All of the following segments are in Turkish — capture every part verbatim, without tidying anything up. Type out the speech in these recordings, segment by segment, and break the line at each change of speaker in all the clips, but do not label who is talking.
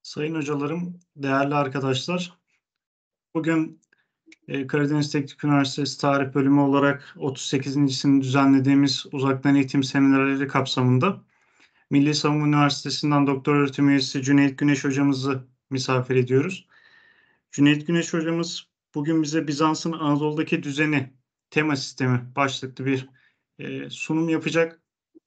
Sayın hocalarım, değerli arkadaşlar, bugün e, Karadeniz Teknik Üniversitesi Tarih Bölümü olarak otuz sekizincisini düzenlediğimiz uzaktan eğitim seminerleri kapsamında Milli Savunma Üniversitesi'nden doktor öğretim üyesi Cüneyt Güneş hocamızı misafir ediyoruz. Cüneyt Güneş hocamız bugün bize Bizans'ın Anadolu'daki düzeni, tema sistemi başlıklı bir e, sunum yapacak.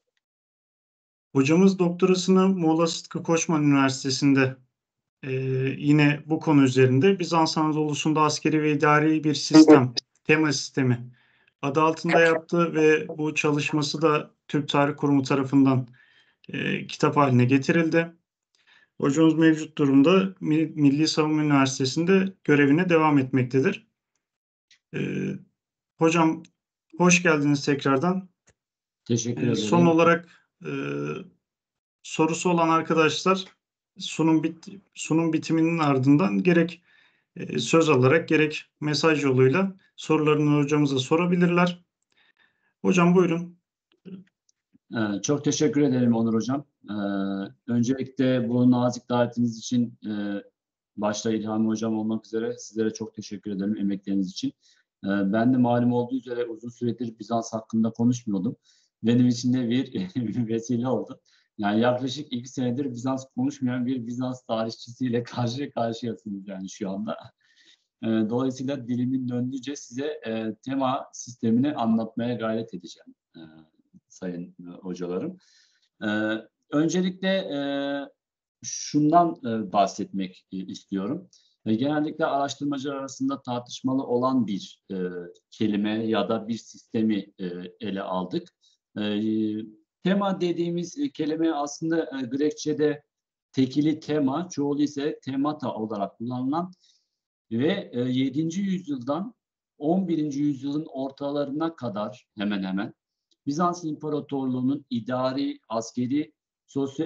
Hocamız doktorasını Muğla Sıtkı Koçman Üniversitesi'nde Ee, yine bu konu üzerinde Bizans Anadolu'sunda askeri ve idari bir sistem, tema sistemi adı altında yaptı ve bu çalışması da Türk Tarih Kurumu tarafından e, kitap haline getirildi. Hocamız mevcut durumda Milli Savunma Üniversitesi'nde görevine devam etmektedir. Ee, hocam hoş geldiniz tekrardan.
Teşekkür
Ee,
ederim.
son olarak e, sorusu olan arkadaşlar sunum bit sunum bitiminin ardından gerek e, söz alarak gerek mesaj yoluyla sorularını hocamıza sorabilirler. Hocam buyurun.
Ee, çok teşekkür ederim Onur Hocam. Ee, öncelikle bu nazik davetiniz için e, başta İlhami Hocam olmak üzere sizlere çok teşekkür ederim emekleriniz için. Ee, ben de malum olduğu üzere uzun süredir Bizans hakkında konuşmuyordum. Benim için de bir vesile oldu. Yani yaklaşık iki senedir Bizans konuşmayan bir Bizans tarihçisiyle karşı karşıyasınız yani şu anda. Ee, dolayısıyla dilimin döndüğünce size e, tema sistemini anlatmaya gayret edeceğim. Ee, sayın hocalarım. Ee, öncelikle e, şundan e, bahsetmek e, istiyorum. E, genellikle araştırmacılar arasında tartışmalı olan bir e, kelime ya da bir sistemi e, ele aldık. E, tema dediğimiz e, kelime aslında e, Grekçe'de tekili tema, çoğulu ise temata olarak kullanılan ve e, yedinci yüzyıldan on birinci yüzyılın ortalarına kadar hemen hemen Bizans İmparatorluğu'nun idari, askeri, sosyo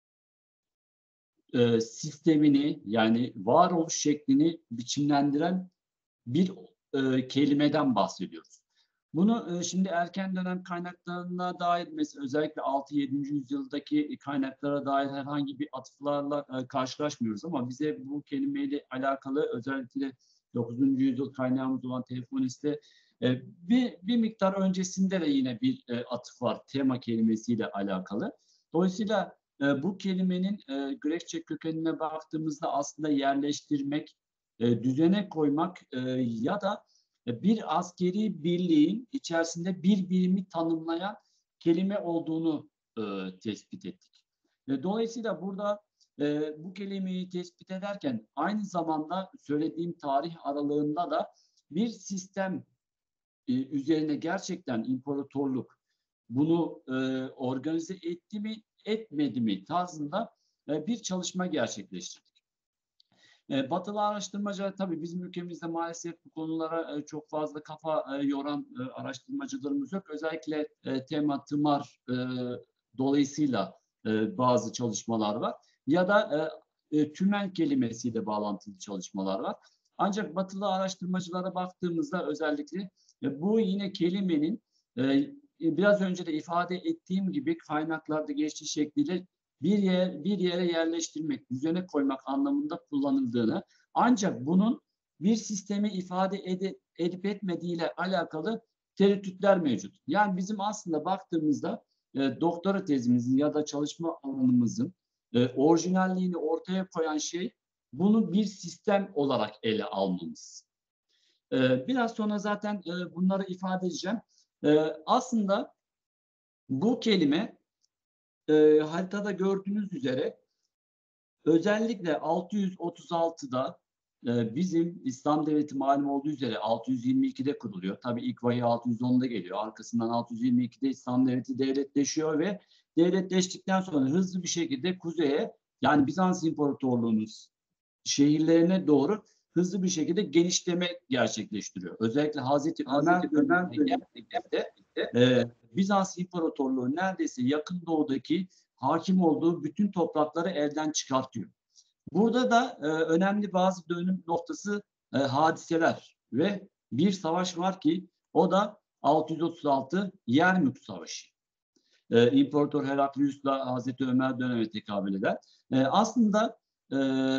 e, sistemini yani varoluş şeklini biçimlendiren bir e, kelimeden bahsediyoruz. Bunu e, şimdi erken dönem kaynaklarına dair mesela özellikle altı yedinci yüzyıldaki kaynaklara dair herhangi bir atıflarla e, karşılaşmıyoruz ama bize bu kelimeyle alakalı özellikle dokuzuncu yüzyıl kaynağımız olan Telefonis'te e, bir, bir miktar öncesinde de yine bir e, atıf var tema kelimesiyle alakalı. Dolayısıyla e, bu kelimenin e, Grekçe kökenine baktığımızda aslında yerleştirmek, e, düzene koymak e, ya da bir askeri birliğin içerisinde bir birimi tanımlayan kelime olduğunu e, tespit ettik. E, dolayısıyla burada e, bu kelimeyi tespit ederken aynı zamanda söylediğim tarih aralığında da bir sistem e, üzerine gerçekten imparatorluk bunu e, organize etti mi etmedi mi tarzında e, bir çalışma gerçekleştirdik. E, batılı araştırmacılar tabii bizim ülkemizde maalesef bu konulara e, çok fazla kafa e, yoran e, araştırmacılarımız yok. Özellikle e, tema, tımar e, dolayısıyla e, bazı çalışmalar var. Ya da e, e, tümen kelimesiyle bağlantılı çalışmalar var. Ancak batılı araştırmacılara baktığımızda özellikle e, bu yine kelimenin e, biraz önce de ifade ettiğim gibi kaynaklarda geçtiği şekliyle bir yer bir yere yerleştirmek, düzene koymak anlamında kullanıldığını, ancak bunun bir sistemi ifade ed edip etmediğiyle alakalı tereddütler mevcut. Yani bizim aslında baktığımızda e, doktora tezimizin ya da çalışma alanımızın e, orijinalliğini ortaya koyan şey bunu bir sistem olarak ele almamız. E, biraz sonra zaten e, bunları ifade edeceğim. E, aslında bu kelime E, haritada gördüğünüz üzere özellikle altı yüz otuz altıda e, bizim İslam Devleti malum olduğu üzere altı yüz yirmi ikide kuruluyor. Tabii ilk vahiy altı yüz onda geliyor. Arkasından altı yüz yirmi ikide İslam Devleti devletleşiyor ve devletleştikten sonra hızlı bir şekilde kuzeye yani Bizans İmparatorluğu'nun şehirlerine doğru hızlı bir şekilde genişleme gerçekleştiriyor. Özellikle Hazreti Ömer döneminde e, Bizans İmparatorluğu neredeyse yakın doğudaki hakim olduğu bütün toprakları elden çıkartıyor. Burada da e, önemli bazı dönüm noktası e, hadiseler ve bir savaş var ki o da altı yüz otuz altı Yermük Savaşı. E, İmparator Heraklius'la Hazreti Ömer dönemine tekabül eder. E, aslında e,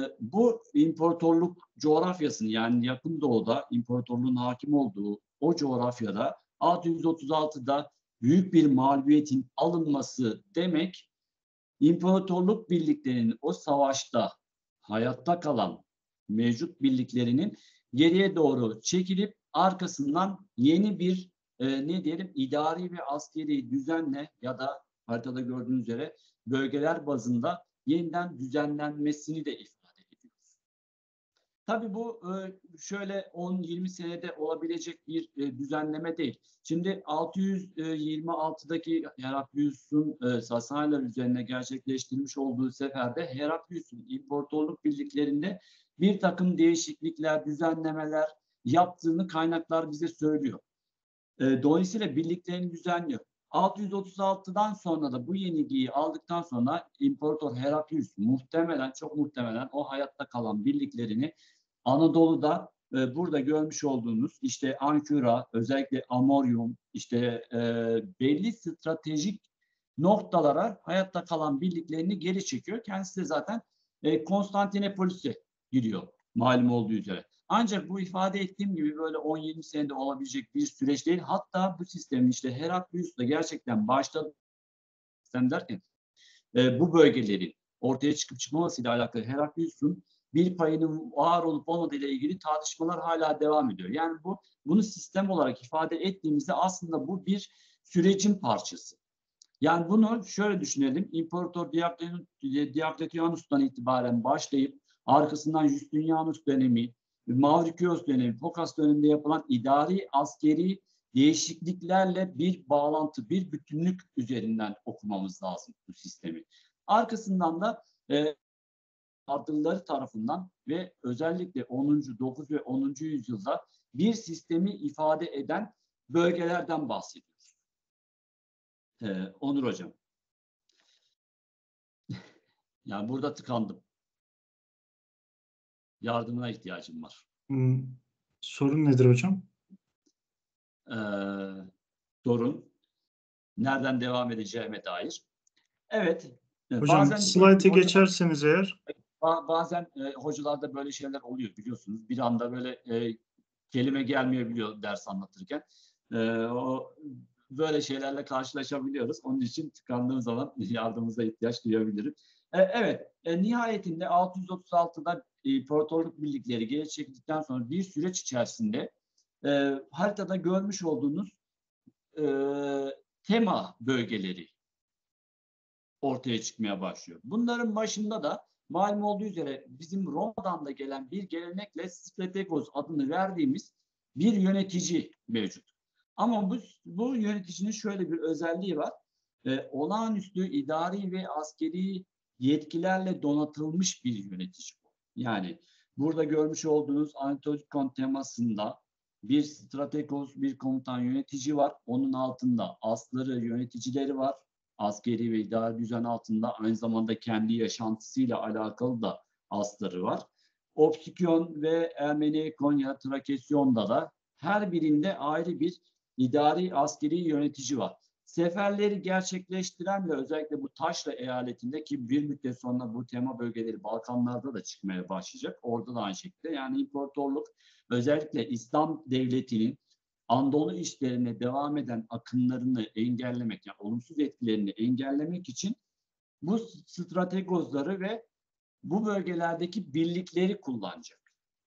bu imparatorluk coğrafyasını, yani yakın doğuda imparatorluğun hakim olduğu o coğrafyada altı yüz otuz altıda büyük bir mağlubiyetin alınması demek, imparatorluk birliklerinin o savaşta hayatta kalan mevcut birliklerinin geriye doğru çekilip arkasından yeni bir e, ne diyelim idari ve askeri düzenle ya da haritada gördüğünüz üzere bölgeler bazında yeniden düzenlenmesini de ifade ediyoruz. Tabii bu e, şöyle on yirmi senede olabilecek bir e, düzenleme değil. Şimdi altı yüz yirmi altıdaki Heraklius'un e, Sasaniler üzerine gerçekleştirmiş olduğu seferde Heraklius'un imparatorluk birliklerinde bir takım değişiklikler, düzenlemeler yaptığını kaynaklar bize söylüyor. E, dolayısıyla birliklerini düzenliyor. altı yüz otuz altıdan sonra da bu yenilgiyi aldıktan sonra İmparator Heraklius muhtemelen, çok muhtemelen o hayatta kalan birliklerini Anadolu'da e, burada görmüş olduğunuz işte Ankara, özellikle Amorium, işte e, belli stratejik noktalara hayatta kalan birliklerini geri çekiyor. Kendisi de zaten e, Konstantinopolis'e gidiyor malum olduğu üzere. Ancak bu ifade ettiğim gibi böyle on yirmi senede olabilecek bir süreç değil. Hatta bu sistemin işte Heraklius'la gerçekten başta sistem derken e, bu bölgelerin ortaya çıkıp çıkmamasıyla alakalı Heraklius'un bir payının var olup olmadığı ile ilgili tartışmalar hala devam ediyor. Yani bu bunu sistem olarak ifade ettiğimizde aslında bu bir sürecin parçası. Yani bunu şöyle düşünelim. İmparator Diocletianus'tan itibaren başlayıp arkasından Justinianus dönemi, Mavrikos dönemi, Fokas döneminde yapılan idari, askeri değişikliklerle bir bağlantı, bir bütünlük üzerinden okumamız lazım bu sistemi. Arkasından da e, adlıları tarafından ve özellikle onuncu dokuzuncu ve onuncu yüzyılda bir sistemi ifade eden bölgelerden bahsediyoruz. Ee, Onur Hocam. Yani burada tıkandım. Yardımına ihtiyacım var.
Hmm, sorun nedir hocam?
Ee, sorun nereden devam edeceğime dair. Evet.
Hocam
bazen
slayt'a
hocalar,
geçerseniz eğer.
bazen e, hocalarda böyle şeyler oluyor biliyorsunuz. Bir anda böyle e, kelime gelmeyebiliyor ders anlatırken. E, o böyle şeylerle karşılaşabiliyoruz. Onun için tıkandığım zaman yardımınıza ihtiyaç duyabilirim. E, evet, e, nihayetinde altı yüz otuz altıda imparatorluk birlikleri geri çekildikten sonra bir süreç içerisinde e, haritada görmüş olduğunuz e, tema bölgeleri ortaya çıkmaya başlıyor. Bunların başında da malum olduğu üzere bizim Roma'dan da gelen bir gelenekle Strategos adını verdiğimiz bir yönetici mevcut. Ama bu, bu yöneticinin şöyle bir özelliği var. Ee, olağanüstü idari ve askeri yetkilerle donatılmış bir yönetici bu. Yani burada görmüş olduğunuz Anatolikon temasında bir Strategos, bir komutan yönetici var. Onun altında asları, yöneticileri var. Askeri ve idari düzen altında aynı zamanda kendi yaşantısıyla alakalı da asları var. Opsikyon ve Ermenekon ya Trakesyon'da da her birinde ayrı bir idari askeri yönetici var. Seferleri gerçekleştiren ve özellikle bu Taşra eyaletinde ki bir müddet sonra bu tema bölgeleri Balkanlarda da çıkmaya başlayacak. Orada da aynı şekilde yani imparatorluk özellikle İslam devletinin Anadolu işlerine devam eden akımlarını engellemek, yani olumsuz etkilerini engellemek için bu strategozları ve bu bölgelerdeki birlikleri kullanacak.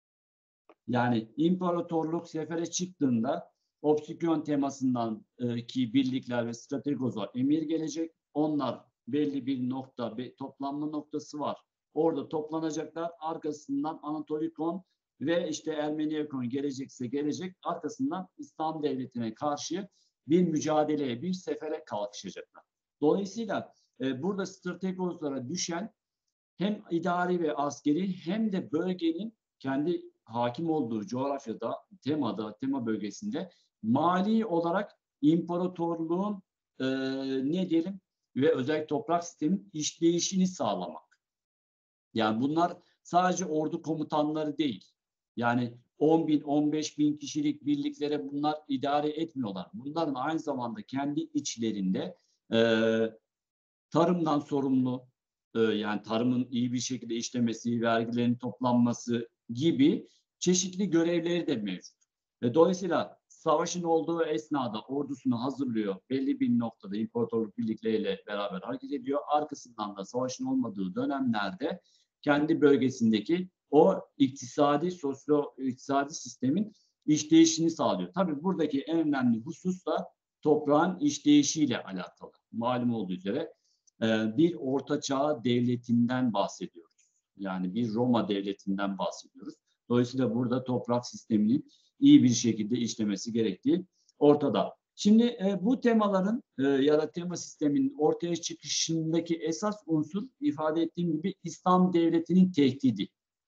Yani imparatorluk sefere çıktığında Opsikyon temasından e, ki birlikler ve strategoza emir gelecek. Onlar belli bir nokta, bir toplanma noktası var. Orada toplanacaklar. Arkasından Anatolikon ve işte Ermenekon gelecekse gelecek. Arkasından İslam devletine karşı bir mücadeleye, bir sefere kalkışacaklar. Dolayısıyla e, burada strategozlara düşen hem idari ve askeri hem de bölgenin kendi hakim olduğu coğrafyada, temada, tema bölgesinde mali olarak imparatorluğun e, ne diyelim ve özellikle toprak sistemin işleyişini sağlamak. Yani bunlar sadece ordu komutanları değil. Yani on bin, on beş bin kişilik birliklere bunlar idare etmiyorlar. Bunların aynı zamanda kendi içlerinde e, tarımdan sorumlu, e, yani tarımın iyi bir şekilde işlemesi, vergilerin toplanması gibi çeşitli görevleri de mevcut. Ve dolayısıyla savaşın olduğu esnada ordusunu hazırlıyor. Belli bir noktada imparatorluk birlikleriyle beraber hareket ediyor. Arkasından da savaşın olmadığı dönemlerde kendi bölgesindeki o iktisadi, sosyo-iktisadi sistemin işleyişini sağlıyor. Tabii buradaki en önemli husus da toprağın işleyişiyle alakalı. Malum olduğu üzere bir ortaçağ devletinden bahsediyoruz. Yani bir Roma devletinden bahsediyoruz. Dolayısıyla burada toprak sisteminin iyi bir şekilde işlemesi gerektiği ortada. Şimdi e, bu temaların e, ya da tema sisteminin ortaya çıkışındaki esas unsur ifade ettiğim gibi İslam devletinin tehdidi.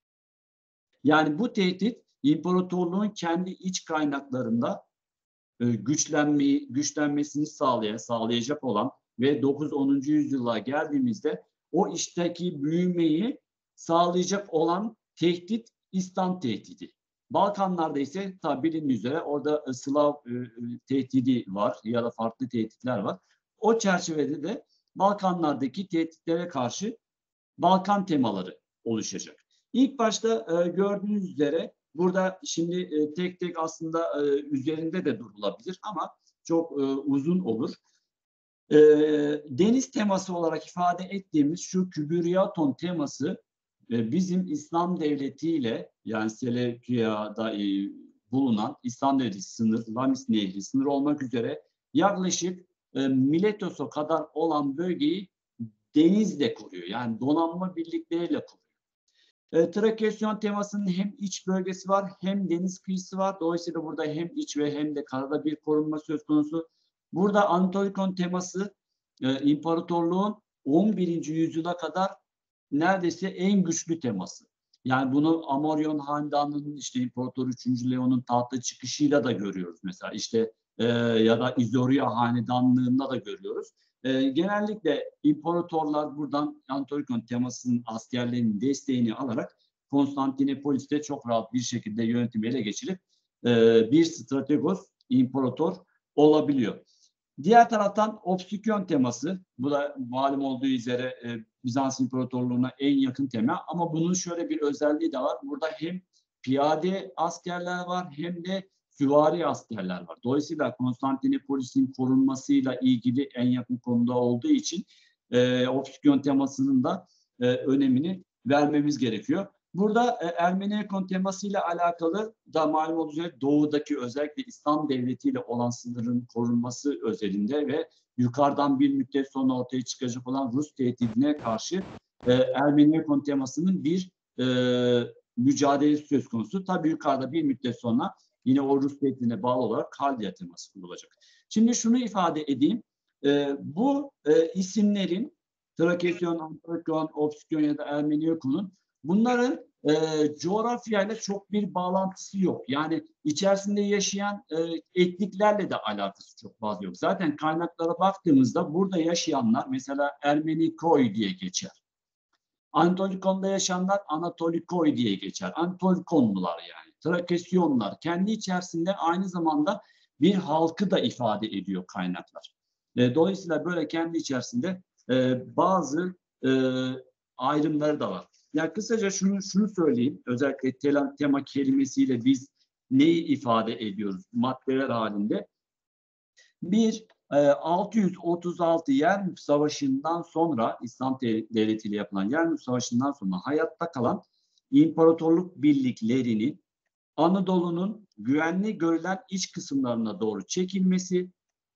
Yani bu tehdit imparatorluğun kendi iç kaynaklarında e, güçlenmeyi, güçlenmesini sağlayan, sağlayacak olan ve dokuz onuncu yüzyıla geldiğimizde o işteki büyümeyi sağlayacak olan tehdit İslam tehdidi. Balkanlarda ise tabi bilindiği üzere orada Slav e, tehdidi var ya da farklı tehditler var. O çerçevede de Balkanlardaki tehditlere karşı Balkan temaları oluşacak. İlk başta e, gördüğünüz üzere burada şimdi e, tek tek aslında e, üzerinde de durulabilir ama çok e, uzun olur. E, deniz teması olarak ifade ettiğimiz şu Kübüryaton teması e, bizim İslam devletiyle yani Selekya'da e, bulunan İslam devleti sınır, Lamis Nehri sınır olmak üzere yaklaşık e, Miletos'a kadar olan bölgeyi denizle kuruyor. Yani donanma birlikleriyle kuruyor. E, Trakasyon temasının hem iç bölgesi var hem deniz kıyısı var. Dolayısıyla burada hem iç ve hem de karada bir korunma söz konusu. Burada Anatolikon teması e, imparatorluğun on birinci yüzyıla kadar neredeyse en güçlü teması. Yani bunu Amoryon Hanedanı'nın işte İmparator üçüncü Leon'un tahta çıkışıyla da görüyoruz mesela. İşte e, ya da İzoria Hanedanlığı'nda da görüyoruz. E, genellikle imparatorlar buradan Anatolikon temasının askerlerinin desteğini alarak Konstantinopolis'te çok rahat bir şekilde yönetimi ele geçirip e, bir strategos imparator olabiliyor. Diğer taraftan obstükyon teması, bu da malum olduğu üzere e, Bizans İmparatorluğu'na en yakın tema ama bunun şöyle bir özelliği de var. Burada hem piyade askerler var hem de süvari askerler var. Dolayısıyla Konstantinopolis'in korunmasıyla ilgili en yakın konuda olduğu için e, obstükyon temasının da e, önemini vermemiz gerekiyor. Burada e, Ermenekon temasıyla alakalı da malum olduğu üzere doğudaki özellikle İslam devletiyle olan sınırın korunması özelinde ve yukarıdan bir müddet sonra ortaya çıkacak olan Rus tehdidine karşı e, Ermenekon temasının bir e, mücadelesi söz konusu. Tabii yukarıda bir müddet sonra yine o Rus tehdidine bağlı olarak Kaldya teması kurulacak. Şimdi şunu ifade edeyim. E, bu e, isimlerin Trakasyon, Anatolikon, Obstükyon ya da Ermenekon'un bunların e, coğrafyayla çok bir bağlantısı yok. Yani içerisinde yaşayan e, etniklerle de alakası çok fazla yok. Zaten kaynaklara baktığımızda burada yaşayanlar mesela Ermenikoy diye geçer. Anatolikon'da yaşayanlar Anatolikoy diye geçer. Anatolikonlular yani. Trakesyonlar kendi içerisinde aynı zamanda bir halkı da ifade ediyor kaynaklar. E, dolayısıyla böyle kendi içerisinde e, bazı e, ayrımları da var. Yani kısaca şunu şunu söyleyeyim. Özellikle tema, tema kelimesiyle biz neyi ifade ediyoruz maddeler halinde? Bir, altı yüz otuz altı Yermük Savaşı'ndan sonra İslam Devleti ile yapılan Yermük Savaşı'ndan sonra hayatta kalan imparatorluk birliklerinin Anadolu'nun güvenli görülen iç kısımlarına doğru çekilmesi,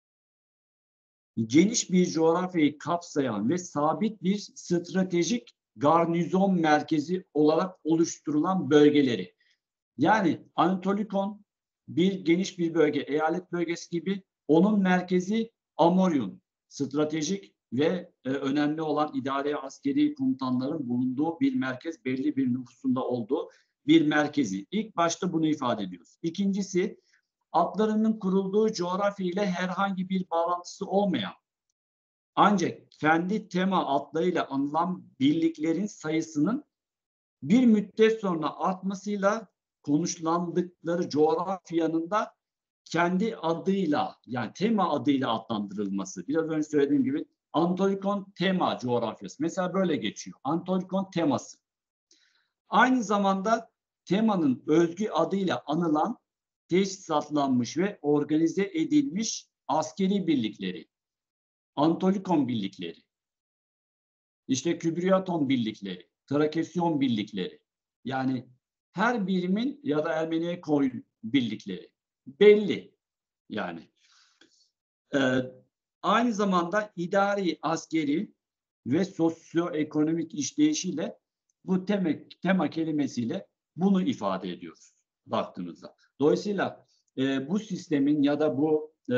geniş bir coğrafyayı kapsayan ve sabit bir stratejik garnizon merkezi olarak oluşturulan bölgeleri. Yani Anatolikon bir geniş bir bölge, eyalet bölgesi gibi, onun merkezi Amorion, stratejik ve e, önemli olan idari askeri komutanların bulunduğu bir merkez, belli bir nüfusunda olduğu bir merkezi. İlk başta bunu ifade ediyoruz. İkincisi, atlarının kurulduğu coğrafya ile herhangi bir bağlantısı olmayan, ancak kendi tema adlarıyla anılan birliklerin sayısının bir müddet sonra artmasıyla konuşlandıkları coğrafyanın da kendi adıyla yani tema adıyla adlandırılması. Biraz önce söylediğim gibi Anatolikon tema coğrafyası. Mesela böyle geçiyor. Anatolikon teması. Aynı zamanda temanın özgü adıyla anılan teşhisatlanmış ve organize edilmiş askeri birlikleri, Anatolikon birlikleri, işte Kübriyaton birlikleri, Trakesyon birlikleri, yani her birimin ya da Ermenekon birlikleri belli yani. Ee, aynı zamanda idari, askeri ve sosyoekonomik işleyişiyle bu tema, tema kelimesiyle bunu ifade ediyoruz baktığımızda. Dolayısıyla e, bu sistemin ya da bu e,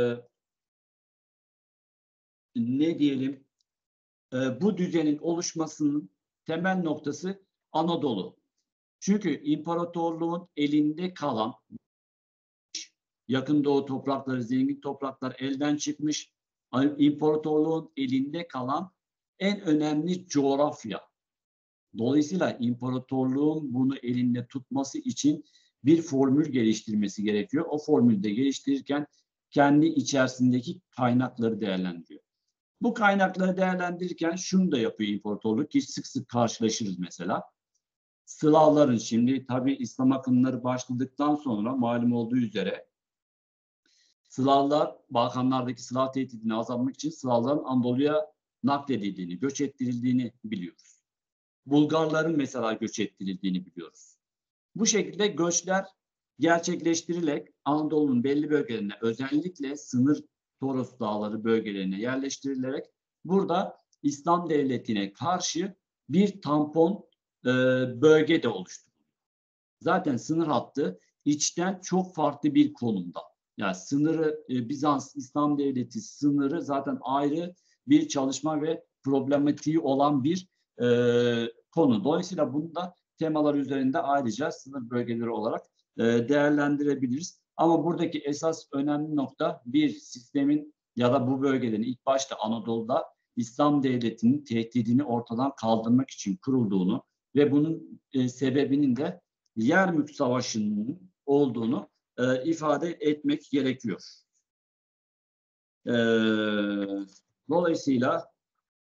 ne diyelim e, bu düzenin oluşmasının temel noktası Anadolu. Çünkü imparatorluğun elinde kalan Yakın Doğu toprakları, zengin topraklar elden çıkmış. İmparatorluğun elinde kalan en önemli coğrafya. Dolayısıyla imparatorluğun bunu elinde tutması için bir formül geliştirmesi gerekiyor. O formülü de geliştirirken kendi içerisindeki kaynakları değerlendiriyor. Bu kaynakları değerlendirirken şunu da yapıyor imparatorluk ki sık sık karşılaşırız mesela. Slavların, şimdi tabii İslam akımları başladıktan sonra malum olduğu üzere Slavlar, Balkanlardaki Slav tehdidini azaltmak için Slavların Anadolu'ya nakledildiğini, göç ettirildiğini biliyoruz. Bulgarların mesela göç ettirildiğini biliyoruz. Bu şekilde göçler gerçekleştirilerek Anadolu'nun belli bölgelerine, özellikle sınır Toros Dağları bölgelerine yerleştirilerek burada İslam devletine karşı bir tampon e, bölge de oluşturuluyor. Zaten sınır hattı içten çok farklı bir konumda. Yani sınırı e, Bizans İslam Devleti sınırı zaten ayrı bir çalışma ve problematiği olan bir e, konu. Dolayısıyla bunu da temalar üzerinde ayrıca sınır bölgeleri olarak e, değerlendirebiliriz. Ama buradaki esas önemli nokta bir sistemin ya da bu bölgelerin ilk başta Anadolu'da İslam Devleti'nin tehdidini ortadan kaldırmak için kurulduğunu ve bunun e, sebebinin de Yermük Savaşı'nın olduğunu e, ifade etmek gerekiyor. E, dolayısıyla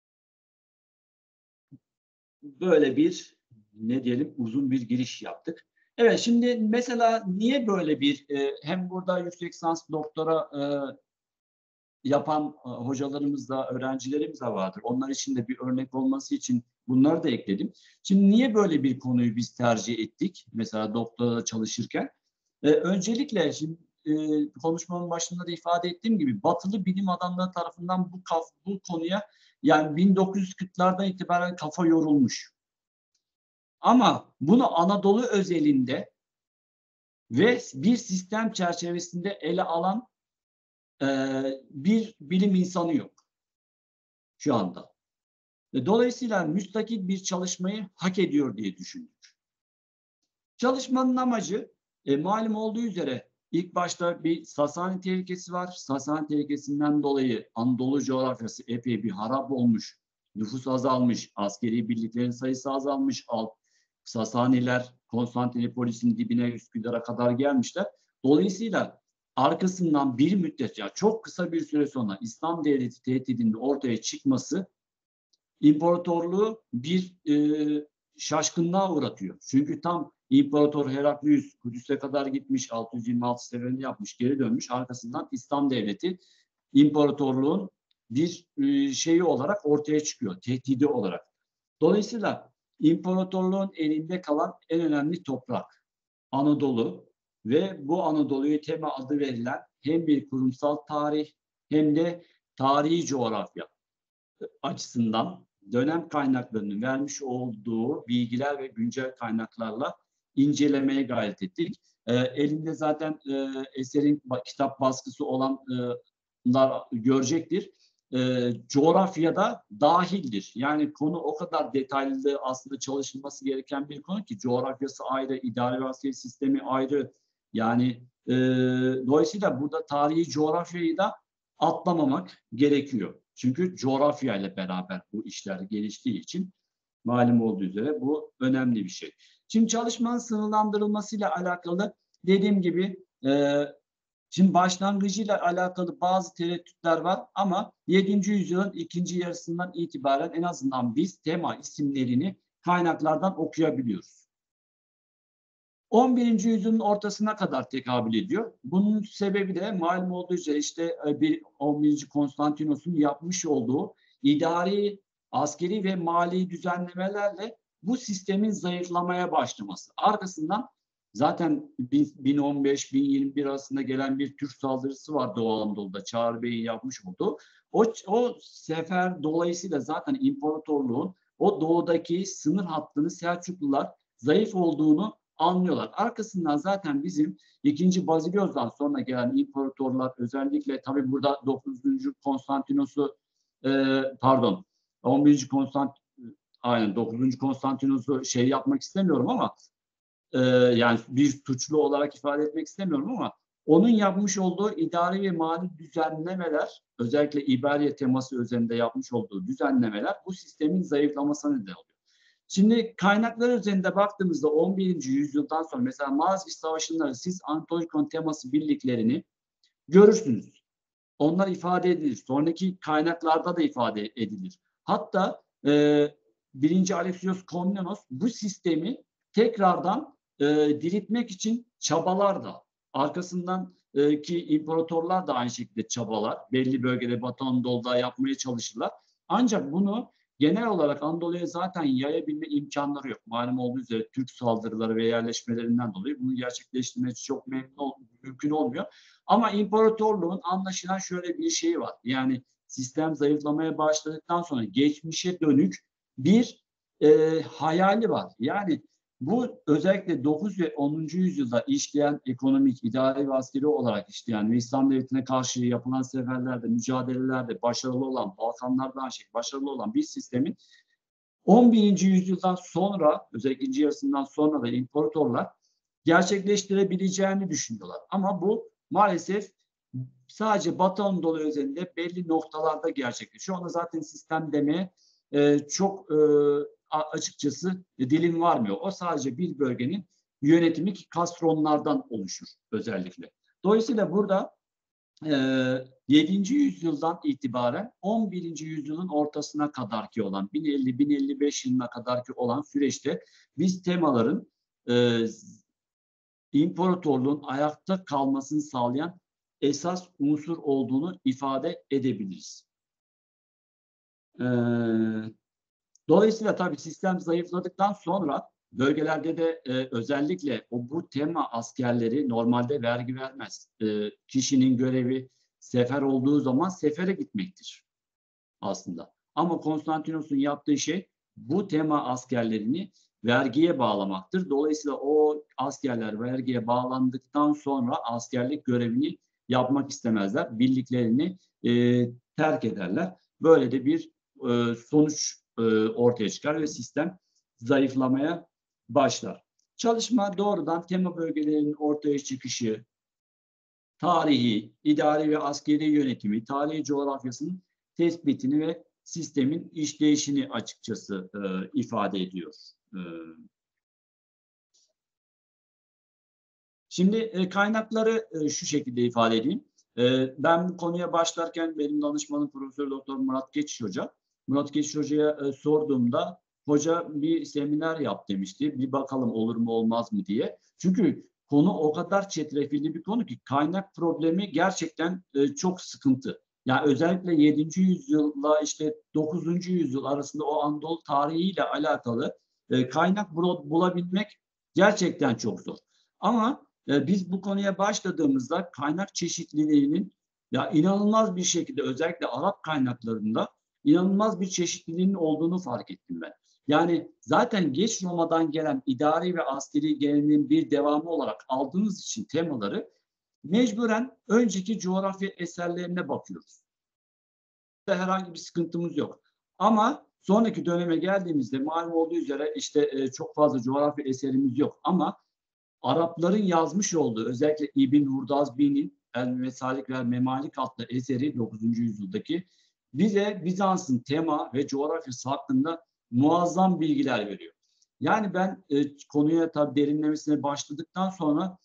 böyle bir ne diyelim uzun bir giriş yaptık. Evet, şimdi mesela niye böyle bir e, hem burada yüksek lisans doktora e, yapan e, hocalarımız da öğrencilerimiz de vardır. Onlar için de bir örnek olması için bunları da ekledim. Şimdi niye böyle bir konuyu biz tercih ettik? Mesela doktora çalışırken. E, öncelikle şimdi e, konuşmamın başında da ifade ettiğim gibi batılı bilim adamları tarafından bu, kaf, bu konuya yani bin dokuz yüz kırklardan itibaren kafa yorulmuş. Ama bunu Anadolu özelinde ve bir sistem çerçevesinde ele alan e, bir bilim insanı yok şu anda. E, dolayısıyla müstakil bir çalışmayı hak ediyor diye düşündük. Çalışmanın amacı e, malum olduğu üzere ilk başta bir Sasani tehlikesi var. Sasani tehlikesinden dolayı Anadolu coğrafyası epey bir harap olmuş. Nüfus azalmış, askeri birliklerin sayısı azalmış. Alt, Sasaniler Konstantinopolis'in dibine Üsküdar'a kadar gelmişler. Dolayısıyla arkasından bir müddet, ya çok kısa bir süre sonra İslam Devleti tehdidinin ortaya çıkması imparatorluğu bir e, şaşkınlığa uğratıyor. Çünkü tam İmparator Heraklius Kudüs'e kadar gitmiş, altı yüz yirmi altı seferini yapmış, geri dönmüş. Arkasından İslam Devleti imparatorluğun bir e, şeyi olarak ortaya çıkıyor, tehdidi olarak. Dolayısıyla imparatorluğun elinde kalan en önemli toprak Anadolu ve bu Anadolu'ya tema adı verilen hem bir kurumsal tarih hem de tarihi coğrafya açısından dönem kaynaklarının vermiş olduğu bilgiler ve güncel kaynaklarla incelemeye gayret ettik. E, elinde zaten e, eserin kitap baskısı olanlar görecektir. E, coğrafyada dahildir. Yani konu o kadar detaylı aslında çalışılması gereken bir konu ki coğrafyası ayrı, idari ve askeri sistemi ayrı. Yani e, dolayısıyla burada tarihi coğrafyayı da atlamamak gerekiyor. Çünkü coğrafya ile beraber bu işler geliştiği için malum olduğu üzere bu önemli bir şey. Şimdi çalışmanın sınırlandırılmasıyla alakalı dediğim gibi e, Şimdi başlangıcıyla alakalı bazı tereddütler var ama yedinci yüzyılın ikinci yarısından itibaren en azından biz tema isimlerini kaynaklardan okuyabiliyoruz. on birinci yüzyılın ortasına kadar tekabül ediyor. Bunun sebebi de malum olduğu üzere işte bir on birinci Konstantinos'un yapmış olduğu idari, askeri ve mali düzenlemelerle bu sistemin zayıflamaya başlaması. Arkasından zaten bin on beş bin yirmi bir arasında gelen bir Türk saldırısı var Doğu Anadolu'da. Çağrı Bey'in yapmış olduğu. O, o sefer dolayısıyla zaten imparatorluğun o doğudaki sınır hattını Selçuklular zayıf olduğunu anlıyorlar. Arkasından zaten bizim ikinci Bazilyoz'dan sonra gelen imparatorlar, özellikle tabii burada dokuzuncu Konstantinos'u e, pardon on birinci Konstant aynen dokuzuncu Konstantinos'u şey yapmak istemiyorum ama e, yani bir suçlu olarak ifade etmek istemiyorum ama onun yapmış olduğu idari ve mali düzenlemeler, özellikle İberya teması üzerinde yapmış olduğu düzenlemeler bu sistemin zayıflamasına neden oluyor. Şimdi kaynaklar üzerinde baktığımızda on birinci yüzyıldan sonra mesela Malazgirt Savaşı'nda siz Anatolikon teması birliklerini görürsünüz. Onlar ifade edilir. Sonraki kaynaklarda da ifade edilir. Hatta e, birinci Alexios Komnenos bu sistemi tekrardan e, diriltmek için çabalar da. Arkasından e, ki imparatorlar da aynı şekilde çabalar. Belli bölgede Batı Anadolu'da yapmaya çalışırlar. Ancak bunu genel olarak Anadolu'ya zaten yayabilme imkanları yok. Malum olduğu üzere Türk saldırıları ve yerleşmelerinden dolayı bunu gerçekleştirmesi çok memnun, mümkün olmuyor. Ama imparatorluğun anlaşılan şöyle bir şeyi var. Yani sistem zayıflamaya başladıktan sonra geçmişe dönük bir e, hayali var. Yani bu özellikle dokuz ve onuncu yüzyılda işleyen ekonomik, idari ve askeri olarak işleyen ve İslam Devleti'ne karşı yapılan seferlerde, mücadelelerde başarılı olan, Balkanlardan şey başarılı olan bir sistemin on birinci yüzyıldan sonra, özellikle ikinci yarısından sonra da imparatorlar gerçekleştirebileceğini düşünüyorlar. Ama bu maalesef sadece Batı Anadolu üzerinde belli noktalarda gerçekleşiyor. Ona zaten sistem demeye e, çok e, açıkçası dilim varmıyor. O sadece bir bölgenin yönetimi ki kastronlardan oluşur özellikle. Dolayısıyla burada e, yedinci yüzyıldan itibaren on birinci yüzyılın ortasına kadarki olan bin elli bin elli beş yılına kadarki olan süreçte biz temaların e, imparatorluğun ayakta kalmasını sağlayan esas unsur olduğunu ifade edebiliriz. Ee, dolayısıyla tabii sistem zayıfladıktan sonra bölgelerde de e, özellikle o bu tema askerleri normalde vergi vermez. E, kişinin görevi sefer olduğu zaman sefere gitmektir aslında. Ama Konstantinos'un yaptığı şey bu tema askerlerini vergiye bağlamaktır. Dolayısıyla o askerler vergiye bağlandıktan sonra askerlik görevini yapmak istemezler. Birliklerini e, terk ederler. Böyle de bir e, sonuç e, ortaya çıkar ve sistem zayıflamaya başlar. Çalışma doğrudan tema bölgelerinin ortaya çıkışı, tarihi, idari ve askeri yönetimi, tarihi coğrafyasının tespitini ve sistemin işleyişini açıkçası e, ifade ediyor. E, şimdi e, kaynakları e, şu şekilde ifade edeyim. E, ben bu konuya başlarken benim danışmanım Profesör Doktor Murat Geçiş Hoca. Murat Geçiş Hoca'ya e, sorduğumda hoca bir seminer yap demişti. Bir bakalım olur mu olmaz mı diye. Çünkü konu o kadar çetrefilli bir konu ki kaynak problemi gerçekten e, çok sıkıntı. Yani özellikle yedinci yüzyılla işte dokuzuncu yüzyıl arasında o Anadolu tarihiyle alakalı e, kaynak bulabilmek gerçekten çok zor. Ama e, biz bu konuya başladığımızda kaynak çeşitliliğinin ya inanılmaz bir şekilde özellikle Arap kaynaklarında inanılmaz bir çeşitliliğinin olduğunu fark ettim ben. Yani zaten geç Roma'dan gelen idari ve askeri geleneğin bir devamı olarak aldığımız için temaları mecburen önceki coğrafya eserlerine bakıyoruz. Herhangi bir sıkıntımız yok. Ama sonraki döneme geldiğimizde malum olduğu üzere işte e, çok fazla coğrafya eserimiz yok. Ama Arapların yazmış olduğu özellikle İbn Hurdazbi'nin El Mesalik ve Memalik adlı eseri dokuzuncu yüzyıldaki bize Bizans'ın tema ve coğrafyası hakkında muazzam bilgiler veriyor. Yani ben e, konuya tabii derinlemesine başladıktan sonra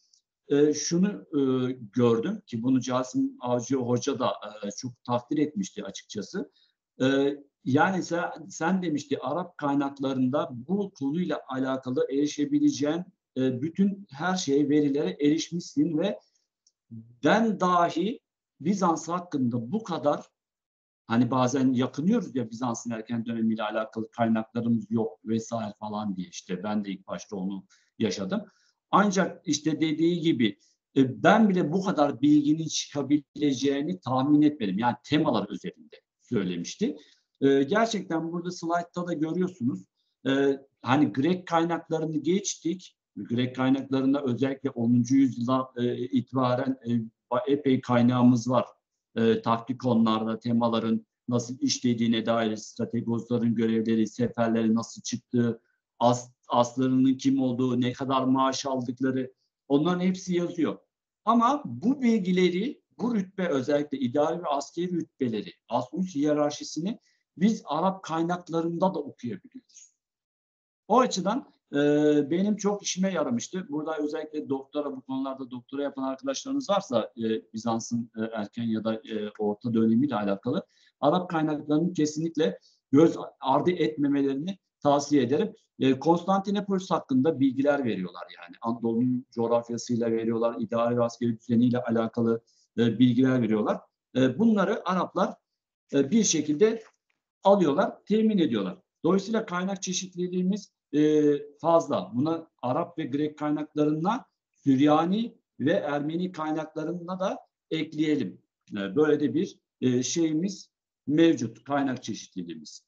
e, şunu e, gördüm ki bunu Casim Avcı Hoca da e, çok takdir etmişti açıkçası. E, yani sen, sen demişti Arap kaynaklarında bu konuyla alakalı erişebileceğin e, bütün her şeye, verilere erişmişsin ve ben dahi Bizans hakkında bu kadar, hani bazen yakınıyoruz ya, Bizans'ın erken dönemiyle alakalı kaynaklarımız yok vesaire falan diye, işte ben de ilk başta onu yaşadım. Ancak işte dediği gibi e, ben bile bu kadar bilginin çıkabileceğini tahmin etmedim. Yani temalar özelinde söylemişti. E, gerçekten burada slaytta da görüyorsunuz. E, hani Grek kaynaklarını geçtik. Grek kaynaklarında özellikle onuncu yüzyıldan e, itibaren e, epey kaynağımız var. E, taktikonlarda temaların nasıl işlediğine dair, strategozların görevleri, seferleri nasıl çıktığı, as, aslarının kim olduğu, ne kadar maaş aldıkları, onların hepsi yazıyor. Ama bu bilgileri, bu rütbe, özellikle idari ve askeri rütbeleri, as-us hiyerarşisini biz Arap kaynaklarında da okuyabiliyoruz. O açıdan e, benim çok işime yaramıştı. Burada özellikle doktora, bu konularda doktora yapan arkadaşlarınız varsa e, Bizans'ın e, erken ya da e, orta dönemiyle alakalı Arap kaynaklarının kesinlikle göz ardı etmemelerini tavsiye ederim. E, Konstantinopolis hakkında bilgiler veriyorlar yani. Anadolu'nun coğrafyasıyla veriyorlar, idari ve askeri düzeniyle alakalı e, bilgiler veriyorlar. E, bunları Araplar e, bir şekilde alıyorlar, temin ediyorlar. Dolayısıyla kaynak çeşitliliğimiz e, fazla. Buna Arap ve Grek kaynaklarına Süryani ve Ermeni kaynaklarına da ekleyelim. E, böyle de bir e, şeyimiz mevcut, kaynak çeşitliliğimiz.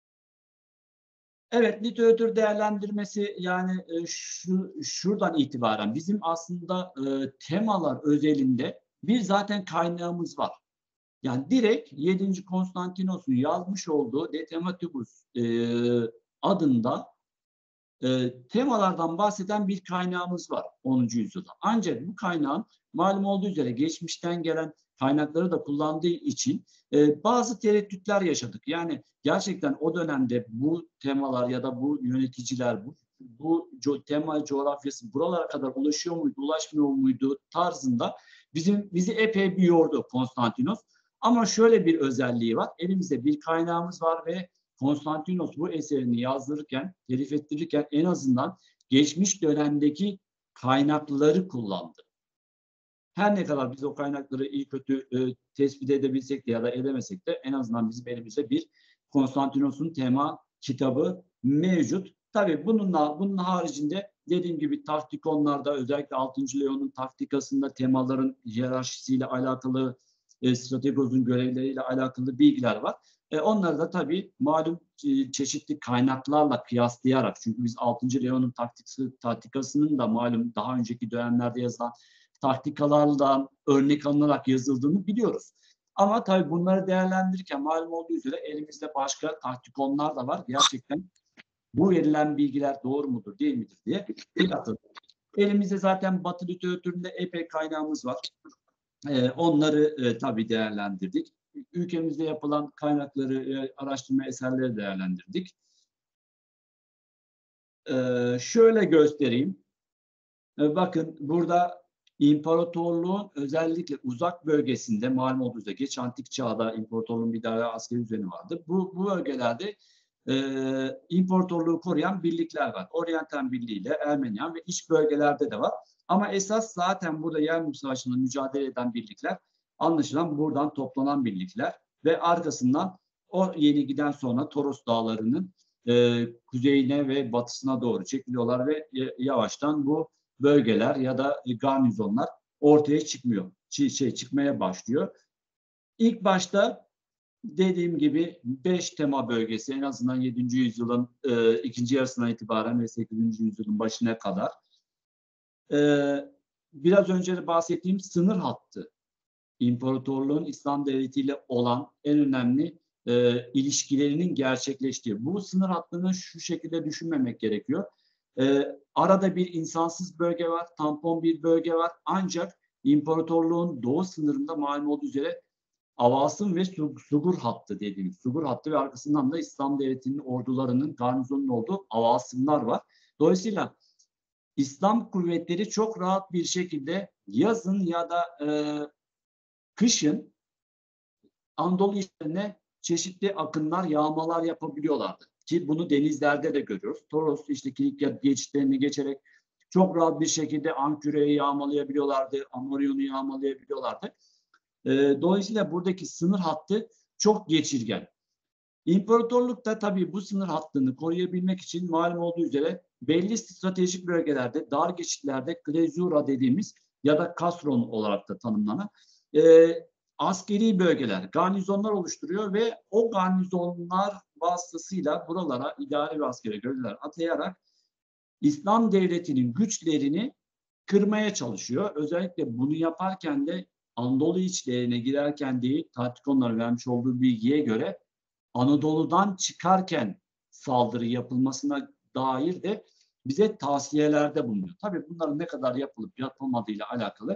Evet, literatür değerlendirmesi, yani e, şu şuradan itibaren bizim aslında e, temalar özelinde bir zaten kaynağımız var. Yani direkt yedinci Konstantinos'un yazmış olduğu De Tematibus e, adında e, temalardan bahseden bir kaynağımız var onuncu yüzyılda. Ancak bu kaynağın malum olduğu üzere geçmişten gelen kaynakları da kullandığı için e, bazı tereddütler yaşadık. Yani gerçekten o dönemde bu temalar ya da bu yöneticiler, bu, bu co tema coğrafyası buralara kadar ulaşıyor muydu, ulaşmıyor muydu tarzında bizim bizi epey bir yordu Konstantinos. Ama şöyle bir özelliği var. Elimizde bir kaynağımız var ve Konstantinos bu eserini yazdırırken, telif ettirirken en azından geçmiş dönemdeki kaynakları kullandı. Her ne kadar biz o kaynakları iyi kötü e, tespit edebilsek de ya da edemesek de en azından bizim elimizde bir Konstantinos'un tema kitabı mevcut. Tabii bununla, bunun haricinde dediğim gibi taktikonlarda, özellikle altıncı. Leon'un taktikasında temaların hiyerarşisiyle alakalı, e, strategozun görevleriyle alakalı bilgiler var. E, onları da tabii malum e, çeşitli kaynaklarla kıyaslayarak, çünkü biz altıncı. Leon'un taktikası, taktikasının da malum daha önceki dönemlerde yazılan taktikalardan örnek alınarak yazıldığını biliyoruz. Ama tabii bunları değerlendirirken malum olduğu üzere elimizde başka taktikonlar da var. Gerçekten bu verilen bilgiler doğru mudur, değil midir diye bir atalım. Elimizde zaten Batı literatüründe epey kaynağımız var. Ee, onları e, tabii değerlendirdik. Ülkemizde yapılan kaynakları, e, araştırma eserleri değerlendirdik. Ee, şöyle göstereyim. Ee, bakın burada imparatorluğun özellikle uzak bölgesinde, malum olduğu üzere geç antik çağda imparatorluğun bir daha askeri düzeni vardı. Bu, bu bölgelerde e, imparatorluğu koruyan birlikler var. Oriental Birliği ile Ermeniyan ve iç bölgelerde de var. Ama esas zaten burada Yermük Savaşı'nda mücadele eden birlikler anlaşılan buradan toplanan birlikler ve arkasından o yeni giden sonra Toros Dağları'nın e, kuzeyine ve batısına doğru çekiliyorlar ve yavaştan bu bölgeler ya da garnizonlar ortaya çıkmıyor. Şey, çıkmaya başlıyor. İlk başta dediğim gibi beş tema bölgesi, en azından yedinci yüzyılın e, ikinci yarısından itibaren ve sekizinci yüzyılın başına kadar e, biraz önce de bahsettiğim sınır hattı, imparatorluğun İslam devletiyle olan en önemli e, ilişkilerinin gerçekleştiği. Bu sınır hattını şu şekilde düşünmemek gerekiyor. E, arada bir insansız bölge var, tampon bir bölge var. Ancak imparatorluğun doğu sınırında malum olduğu üzere Avasım ve Sugur hattı dediğimiz Sugur hattı ve arkasından da İslam devletinin ordularının, garnizonun olduğu avasımlar var. Dolayısıyla İslam kuvvetleri çok rahat bir şekilde yazın ya da e, kışın Anadolu içlerine çeşitli akınlar, yağmalar yapabiliyorlardı. Ki bunu denizlerde de görüyoruz. Toros, işte Kilikya geçitlerini geçerek çok rahat bir şekilde Anküre'yi yağmalayabiliyorlardı, Amoryon'u yağmalayabiliyorlardı. E, dolayısıyla buradaki sınır hattı çok geçirgen. İmparatorluk da tabii bu sınır hattını koruyabilmek için malum olduğu üzere belli stratejik bölgelerde, dar geçitlerde klezura dediğimiz ya da kastron olarak da tanımlanan e, askeri bölgeler, garnizonlar oluşturuyor ve o garnizonlar vasıtasıyla buralara idari ve askeri görevliler atayarak İslam devletinin güçlerini kırmaya çalışıyor. Özellikle bunu yaparken de Anadolu içlerine girerken değil, Tatkonların vermiş olduğu bilgiye göre Anadolu'dan çıkarken saldırı yapılmasına dair de bize tavsiyelerde bulunuyor. Tabii bunların ne kadar yapılıp yapılmadığıyla alakalı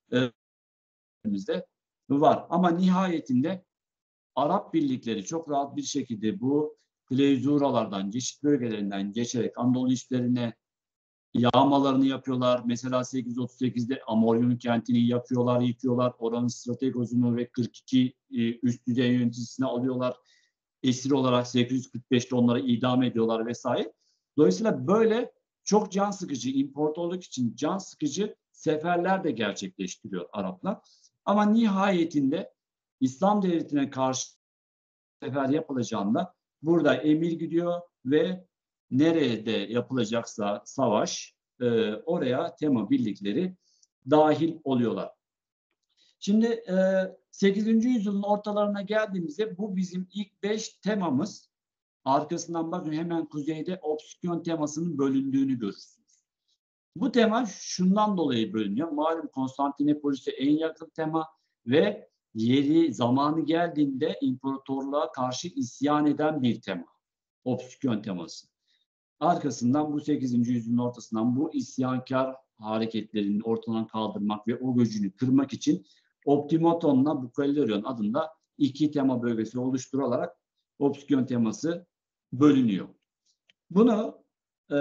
elimizde var. Ama nihayetinde Arap birlikleri çok rahat bir şekilde bu Kleyzuralardan, geçit bölgelerinden geçerek Anadolu içlerine yağmalarını yapıyorlar. Mesela sekiz yüz otuz sekizde Amoryon kentini yakıyorlar, yıkıyorlar. Oranın strategozunu ve kırk iki üst düzey yöneticisini alıyorlar. Esir olarak sekiz yüz kırk beşte onları idam ediyorlar vesaire. Dolayısıyla böyle çok can sıkıcı, imparatorluk için can sıkıcı seferler de gerçekleştiriyor Araplar. Ama nihayetinde İslam devletine karşı sefer yapılacağında burada emir gidiyor ve nerede yapılacaksa savaş e, oraya tema birlikleri dahil oluyorlar. Şimdi e, sekizinci yüzyılın ortalarına geldiğimizde bu bizim ilk beş temamız. Arkasından bakın hemen kuzeyde obsküyon temasının bölündüğünü görürsünüz. Bu tema şundan dolayı bölünüyor. Malum Konstantinopolis'e en yakın tema ve yeri zamanı geldiğinde imparatorluğa karşı isyan eden bir tema. Obsküyon teması. Arkasından bu sekizinci yüzyılın ortasından bu isyankar hareketlerini ortadan kaldırmak ve o gücünü kırmak için Optimoton'la Bukallerion adında iki tema bölgesi oluşturularak obsküyon teması bölünüyor. Bunu e,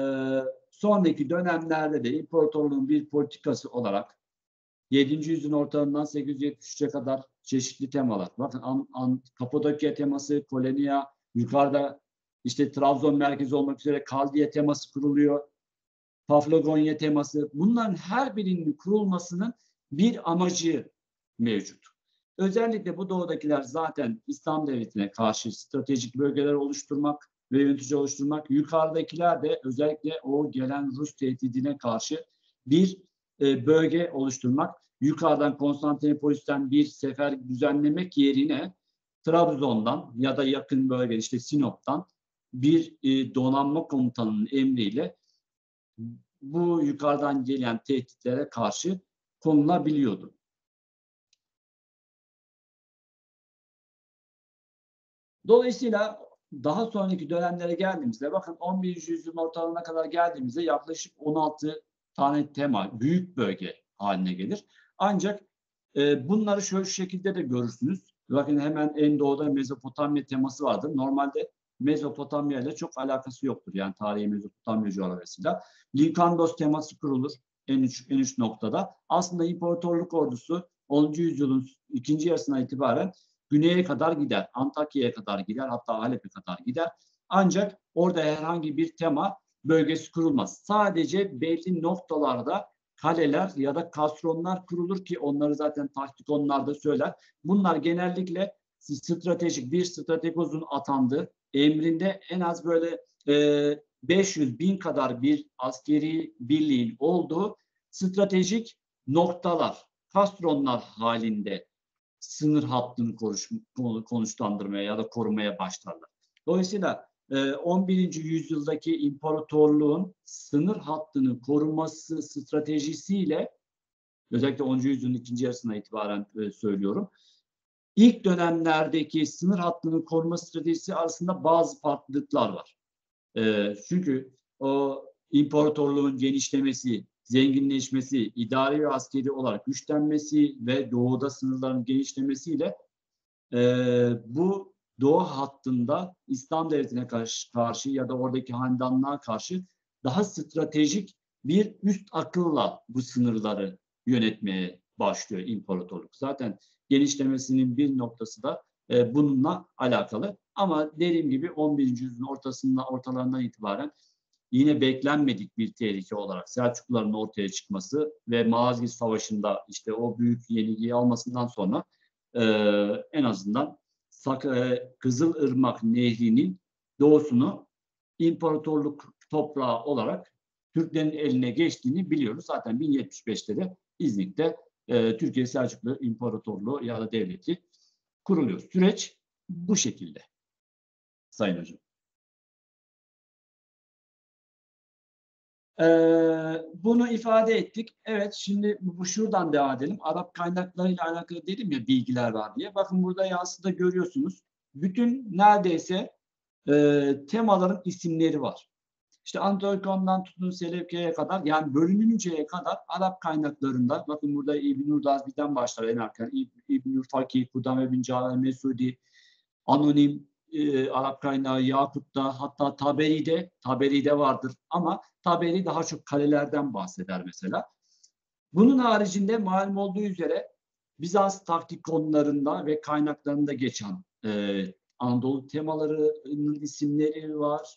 sonraki dönemlerde de imparatorluğun bir politikası olarak yedinci yüzyılın ortalarından sekiz yüz yetmiş üçe kadar çeşitli temalar. Bakın An, An, Kapadokya teması, Kolonya, yukarıda işte Trabzon merkezi olmak üzere Kaldiye teması kuruluyor. Paflagonya teması. Bunların her birinin kurulmasının bir amacı mevcut. Özellikle bu doğudakiler zaten İslam devletine karşı stratejik bölgeler oluşturmak ve yönetici oluşturmak. Yukarıdakiler de özellikle o gelen Rus tehdidine karşı bir e, bölge oluşturmak. Yukarıdan Konstantinopolis'ten bir sefer düzenlemek yerine Trabzon'dan ya da yakın bölge işte Sinop'tan bir e, donanma komutanının emriyle bu yukarıdan gelen tehditlere karşı konulabiliyordu. Dolayısıyla daha sonraki dönemlere geldiğimizde bakın on birinci yüzyılın ortalarına kadar geldiğimizde yaklaşık on altı tane tema büyük bölge haline gelir. Ancak e, bunları şöyle şu şekilde de görürsünüz. Bakın hemen en doğuda Mezopotamya teması vardır. Normalde Mezopotamya ile çok alakası yoktur. Yani tarihi Mezopotamya coğrafyasıyla. Likandos teması kurulur en üç, en üç noktada. Aslında imparatorluk ordusu onuncu yüzyılın ikinci yarısına itibaren güneye kadar gider. Antakya'ya kadar gider. Hatta Halep'e kadar gider. Ancak orada herhangi bir tema bölgesi kurulmaz. Sadece belli noktalarda kaleler ya da kastronlar kurulur ki onları zaten taktikonlar da söyler. Bunlar genellikle stratejik bir strategozun atandığı, emrinde en az böyle e, beş yüz bin kadar bir askeri birliğin olduğu stratejik noktalar, kastronlar halinde sınır hattını konuş, konuşlandırmaya ya da korumaya başlarlar. Dolayısıyla on birinci yüzyıldaki imparatorluğun sınır hattını koruması stratejisiyle özellikle onuncu yüzyılın ikinci yarısına itibaren söylüyorum. İlk dönemlerdeki sınır hattını koruma stratejisi arasında bazı farklılıklar var. Çünkü o imparatorluğun genişlemesi, zenginleşmesi, idari ve askeri olarak güçlenmesi ve doğuda sınırların genişlemesiyle e, bu doğu hattında İslam devletine karşı, karşı ya da oradaki hanedanlığa karşı daha stratejik bir üst akılla bu sınırları yönetmeye başlıyor imparatorluk. Zaten genişlemesinin bir noktası da e, bununla alakalı. Ama dediğim gibi on birinci yüzyılın ortasında, ortalarından itibaren yine beklenmedik bir tehlike olarak Selçukluların ortaya çıkması ve Malazgirt Savaşı'nda işte o büyük yenilgiyi almasından sonra e, en azından Sak e, Kızılırmak Nehri'nin doğusunu imparatorluk toprağı olarak Türklerin eline geçtiğini biliyoruz. Zaten bin yetmiş beşte de İznik'te e, Türkiye Selçuklu İmparatorluğu ya da devleti kuruluyor. Süreç bu şekilde Sayın Hocam. Ee, bunu ifade ettik. Evet, şimdi bu şuradan devam edelim. Arap kaynaklarıyla alakalı dedim ya bilgiler var diye. Bakın burada yansıda görüyorsunuz. Bütün neredeyse e, temaların isimleri var. İşte Antiokon'dan tutun Selevke'ye kadar, yani bölününceye kadar Arap kaynaklarında, bakın burada İbn-i Razvi'den başlar en arka, İbn-i Fakih, Kudame bin Cafer Mesudi, Anonim e, Arap kaynağı Yakut'ta, hatta Taberi'de, Taberi'de vardır ama Taberi daha çok kalelerden bahseder mesela. Bunun haricinde malum olduğu üzere Bizans taktikonlarında ve kaynaklarında geçen e, Anadolu temalarının isimleri var.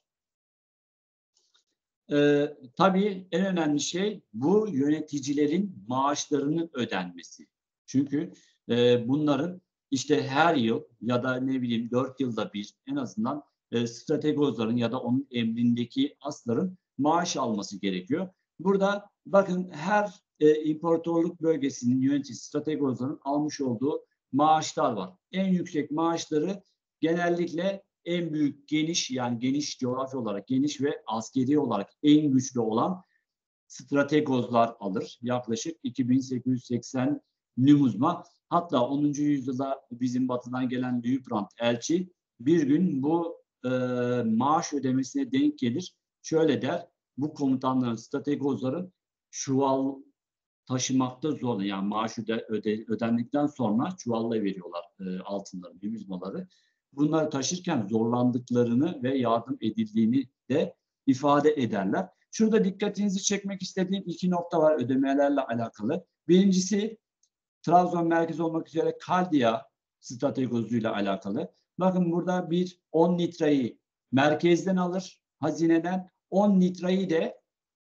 E, tabii en önemli şey bu yöneticilerin maaşlarının ödenmesi. Çünkü e, bunların işte her yıl ya da ne bileyim dört yılda bir en azından e, strategozların ya da onun emrindeki asların maaş alması gerekiyor. Burada bakın her e, imparatorluk bölgesinin yöneticisi strategozların almış olduğu maaşlar var. En yüksek maaşları genellikle en büyük geniş, yani geniş coğrafi olarak geniş ve askeri olarak en güçlü olan strategozlar alır. Yaklaşık iki bin sekiz yüz seksen nümuzma. Hatta onuncu yüzyılda bizim batıdan gelen Liutprand elçi bir gün bu e, maaş ödemesine denk gelir. Şöyle der: bu komutanların, strategozların çuval taşımakta zorlanıyor. Yani maaş öde, öde, ödendikten sonra çuvalla veriyorlar e, altınları, nümuzmaları. Bunları taşırken zorlandıklarını ve yardım edildiğini de ifade ederler. Şurada dikkatinizi çekmek istediğim iki nokta var ödemelerle alakalı. Birincisi Trabzon merkez olmak üzere Kaldia stratejisiyle alakalı. Bakın burada bir on litrayı merkezden alır, hazineden, on litrayı de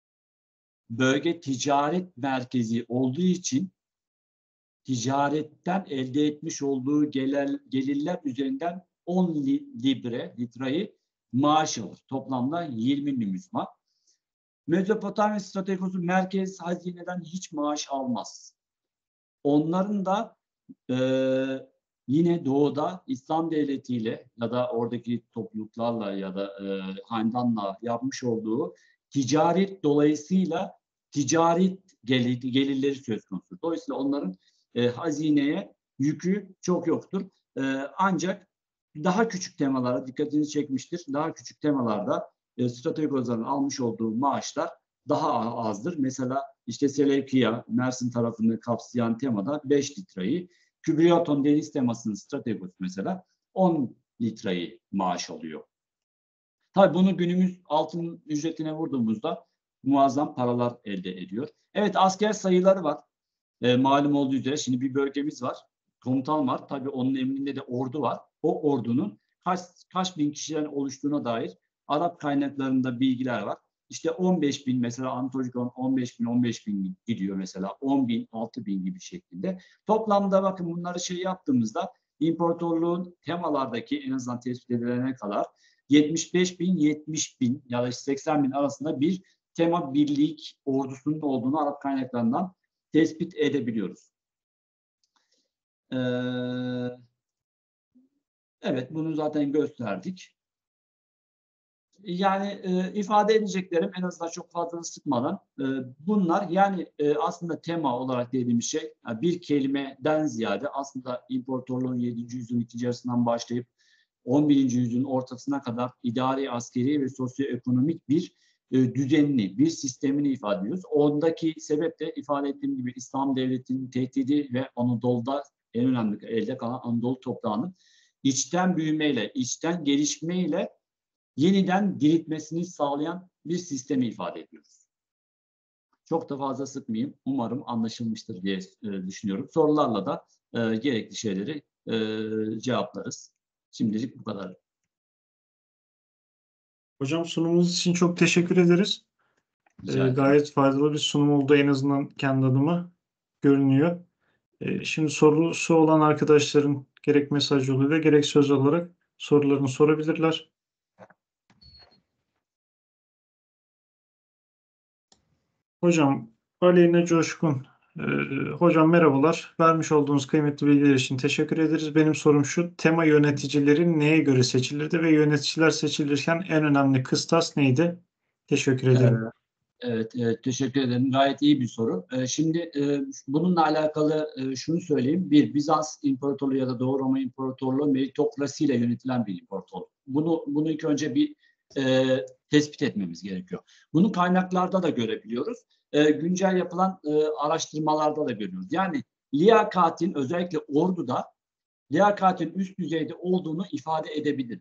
bölge ticaret merkezi olduğu için ticaretten elde etmiş olduğu gelir, gelirler üzerinden on libre, litrayı maaş alır. Toplamda yirmi nümisma. Mezopotamya stratejisi merkez hazineden hiç maaş almaz. Onların da e, yine doğuda İslam devletiyle ya da oradaki topluluklarla ya da e, hanedanla yapmış olduğu ticaret dolayısıyla ticaret gelir, gelirleri söz konusu. Dolayısıyla onların e, hazineye yükü çok yoktur. E, ancak daha küçük temalara dikkatinizi çekmiştir. Daha küçük temalarda e, stratejozların almış olduğu maaşlar daha azdır. Mesela işte Selevkiya, Mersin tarafını kapsayan temada beş litrayı, Kübriyaton deniz temasının strategos mesela on litrayı maaş alıyor. Tabii bunu günümüz altın ücretine vurduğumuzda muazzam paralar elde ediyor. Evet, asker sayıları var. E, malum olduğu üzere şimdi bir bölgemiz var. Komutan var. Tabii onun emrinde de ordu var. O ordunun kaç, kaç bin kişiden oluştuğuna dair Arap kaynaklarında bilgiler var. İşte on beş bin mesela Anatolikon on beş bin on beş bin gidiyor mesela on bin altı bin gibi şeklinde. Toplamda bakın bunları şey yaptığımızda imparatorluğun temalardaki en azından tespit edilene kadar yetmiş beş bin yetmiş bin ya da seksen bin arasında bir tema birlik ordusunun olduğunu Arap kaynaklarından tespit edebiliyoruz. Ee, evet, bunu zaten gösterdik. Yani e, ifade edeceklerim en azından çok fazla sıkmadan e, bunlar, yani e, aslında tema olarak dediğimiz şey yani bir kelimeden ziyade aslında imparatorluğun yedinci yüzyılın ikinci yarısından başlayıp on birinci yüzyılın ortasına kadar idari, askeri ve sosyoekonomik bir e, düzenini, bir sistemini ifade ediyoruz. Ondaki sebep de ifade ettiğim gibi İslam devletinin tehdidi ve Anadolu'da en önemli elde kalan Anadolu toprağının içten büyümeyle, içten gelişmeyle yeniden diriltmesini sağlayan bir sistemi ifade ediyoruz. Çok da fazla sıkmayayım. Umarım anlaşılmıştır diye e, düşünüyorum. Sorularla da e, gerekli şeyleri e, cevaplarız. Şimdilik bu kadar.
Hocam sunumunuz için çok teşekkür ederiz.
Rica
Ee,
ederim.
gayet faydalı bir sunum oldu en azından kendi adıma görünüyor. Ee, şimdi sorusu olan arkadaşların gerek mesaj yoluyla gerek söz olarak sorularını sorabilirler. Hocam Aleyna Coşkun. Ee, hocam merhabalar. Vermiş olduğunuz kıymetli bilgiler için teşekkür ederiz. Benim sorum şu. Tema yöneticileri neye göre seçilirdi ve yöneticiler seçilirken en önemli kıstas neydi? Teşekkür ederim.
Evet. Evet, evet, teşekkür ederim. Gayet iyi bir soru. Ee, şimdi e, bununla alakalı e, şunu söyleyeyim. Bir, Bizans İmparatorluğu ya da Doğu Roma İmparatorluğu meritokrasiyle yönetilen bir imparatorluk. Bunu, bunu ilk önce bir e, tespit etmemiz gerekiyor. Bunu kaynaklarda da görebiliyoruz. E, güncel yapılan e, araştırmalarda da görüyoruz. Yani liyakatin, özellikle orduda liyakatin üst düzeyde olduğunu ifade edebilir.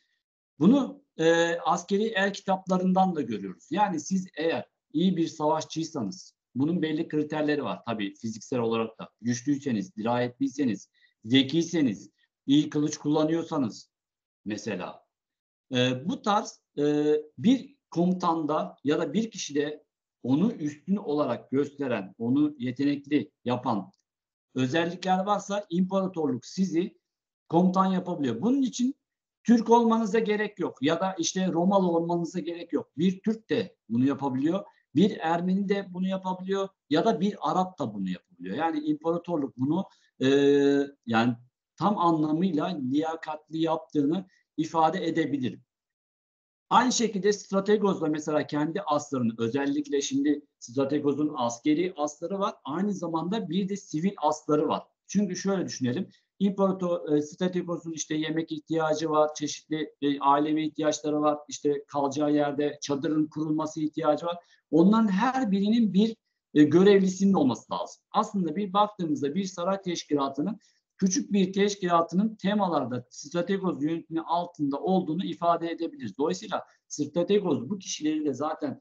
Bunu e, askeri el kitaplarından da görüyoruz. Yani siz eğer iyi bir savaşçıysanız, bunun belli kriterleri var. Tabii fiziksel olarak da güçlüyseniz, dirayetliyseniz, zekiyseniz, iyi kılıç kullanıyorsanız mesela. E, bu tarz e, bir komutanda ya da bir kişide onu üstün olarak gösteren, onu yetenekli yapan özellikler varsa imparatorluk sizi komutan yapabiliyor. Bunun için Türk olmanıza gerek yok ya da işte Romalı olmanıza gerek yok. Bir Türk de bunu yapabiliyor, bir Ermeni de bunu yapabiliyor ya da bir Arap da bunu yapabiliyor. Yani imparatorluk bunu e, yani tam anlamıyla liyakatli yaptığını ifade edebilir. Aynı şekilde Strategos da mesela kendi aslarını, özellikle şimdi Strategos'un askeri asları var. Aynı zamanda bir de sivil asları var. Çünkü şöyle düşünelim. İmparator e, Strategos'un işte yemek ihtiyacı var, çeşitli e, ailevi ihtiyaçları var, işte kalacağı yerde çadırın kurulması ihtiyacı var. Onların her birinin bir e, görevlisinin olması lazım. Aslında bir baktığımızda bir saray teşkilatının küçük bir teşkilatının temalarda Strategos yönetimi altında olduğunu ifade edebiliriz. Dolayısıyla Strategos bu kişileri de zaten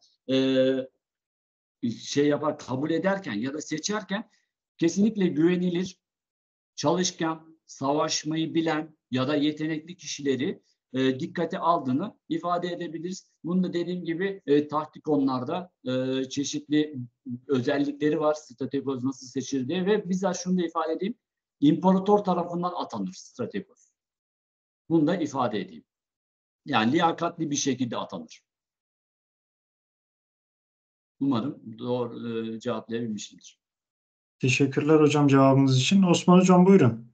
e, şey yapar, kabul ederken ya da seçerken kesinlikle güvenilir, çalışkan, savaşmayı bilen ya da yetenekli kişileri e, dikkate aldığını ifade edebiliriz. Bunu da dediğim gibi e, taktikonlarda e, çeşitli özellikleri var. Strategos nasıl seçilir diye ve bizzat şunu da ifade edeyim. İmparator tarafından atanır Strategos. Bunu da ifade edeyim. Yani liyakatli bir şekilde atanır. Umarım doğru e, cevaplayabilmişimdir.
Teşekkürler hocam cevabınız için. Osman hocam buyurun.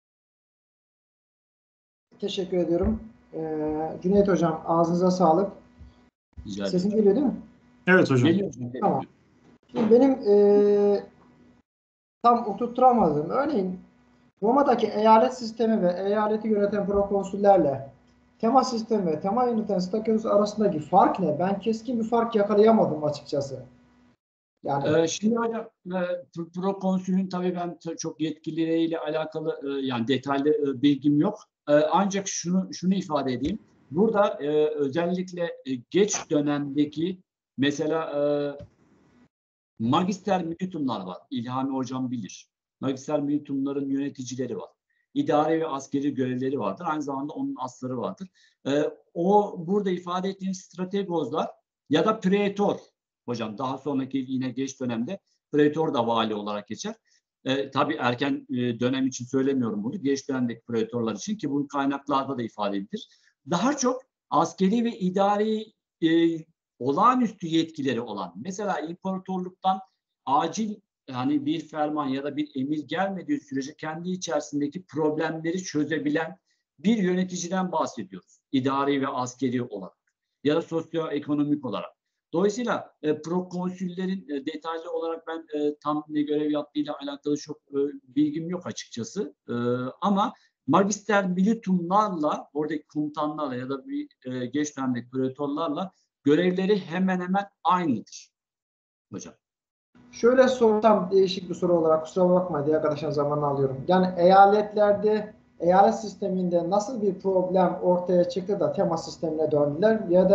Teşekkür ediyorum. Ee, Cüneyt Hocam ağzınıza sağlık.
Rica
Sesim
ederim.
geliyor değil mi?
Evet hocam.
Geliyor hocam.
Tamam. Şimdi benim e, tam oturtturamadığım, örneğin Roma'daki eyalet sistemi ve eyaleti yöneten prokonsüllerle tema sistemi ve tema yöneten Strategos arasındaki fark ne? Ben keskin bir fark yakalayamadım açıkçası. Yani
Ee, şimdi hocam e, prokonsülün tabii ben çok yetkilileriyle alakalı e, yani detaylı e, bilgim yok. E, ancak şunu şunu ifade edeyim. Burada e, özellikle e, geç dönemdeki mesela e, magister militumlar var. İlhami hocam bilir. Magister militumların yöneticileri var. İdari ve askeri görevleri vardır. Aynı zamanda onun asları vardır. E, o burada ifade ettiğim strategozlar ya da pretor hocam daha sonraki yine geç dönemde pretor da vali olarak geçer. E, tabii erken e, dönem için söylemiyorum bunu. Geç dönemdeki pretorlar için ki bu kaynaklarda da ifade edilir. Daha çok askeri ve idari e, olağanüstü yetkileri olan, mesela imparatorluktan acil yani bir ferman ya da bir emir gelmediği sürece kendi içerisindeki problemleri çözebilen bir yöneticiden bahsediyoruz. İdari ve askeri olarak ya da sosyoekonomik olarak. Dolayısıyla e, prokonsüllerin e, detaylı olarak ben e, tam ne görev yaptığıyla alakalı çok e, bilgim yok açıkçası. E, ama magister militumlarla, oradaki komutanlarla ya da bir e, geç dönemdeki pretorlarla görevleri hemen hemen aynıdır hocam.
şöyle sorsam değişik bir soru olarak, kusura bakma diye arkadaşın zamanını alıyorum. Yani eyaletlerde, eyalet sisteminde nasıl bir problem ortaya çıktı da tema sistemine döndüler ya da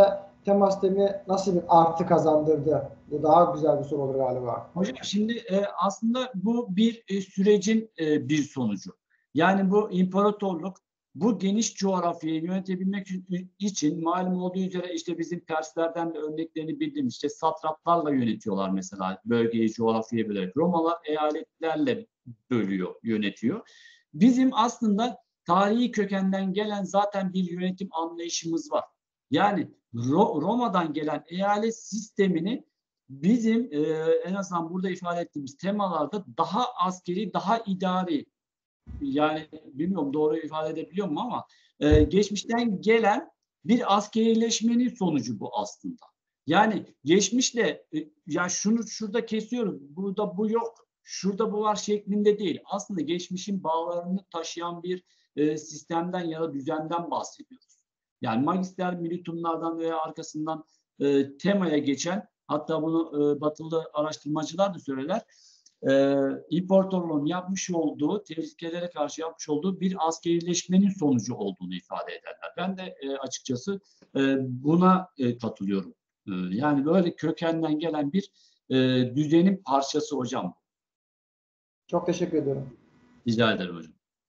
tema sistemi nasıl bir artı kazandırdı? Bu daha güzel bir soru olur galiba.
Hocam şimdi e, aslında bu bir e, sürecin e, bir sonucu. Yani bu imparatorluk bu geniş coğrafyayı yönetebilmek için malum olduğu üzere işte bizim Perslerden de örneklerini bildiğimiz işte satraplarla yönetiyorlar mesela bölgeyi coğrafyaya bölerek. Romalılar eyaletlerle bölüyor, yönetiyor. Bizim aslında tarihi kökenden gelen zaten bir yönetim anlayışımız var. Yani Ro- Roma'dan gelen eyalet sistemini bizim e, en azından burada ifade ettiğimiz temalarda daha askeri, daha idari, yani bilmiyorum doğru ifade edebiliyor muyum ama e, geçmişten gelen bir askerileşmenin sonucu bu aslında. Yani geçmişle e, ya şunu şurada kesiyoruz, burada bu yok, şurada bu var şeklinde değil. Aslında geçmişin bağlarını taşıyan bir e, sistemden ya da düzenden bahsediyoruz. Yani magister militumlardan veya arkasından e, temaya geçen, hatta bunu e, batılı araştırmacılar da söylerler, e, imparatorluğun yapmış olduğu, tehlikelere karşı yapmış olduğu bir askerileşmenin sonucu olduğunu ifade ederler. Ben de e, açıkçası e, buna e, katılıyorum. E, yani böyle kökenden gelen bir e, düzenin parçası hocam.
Çok teşekkür ediyorum.
Rica ederim hocam.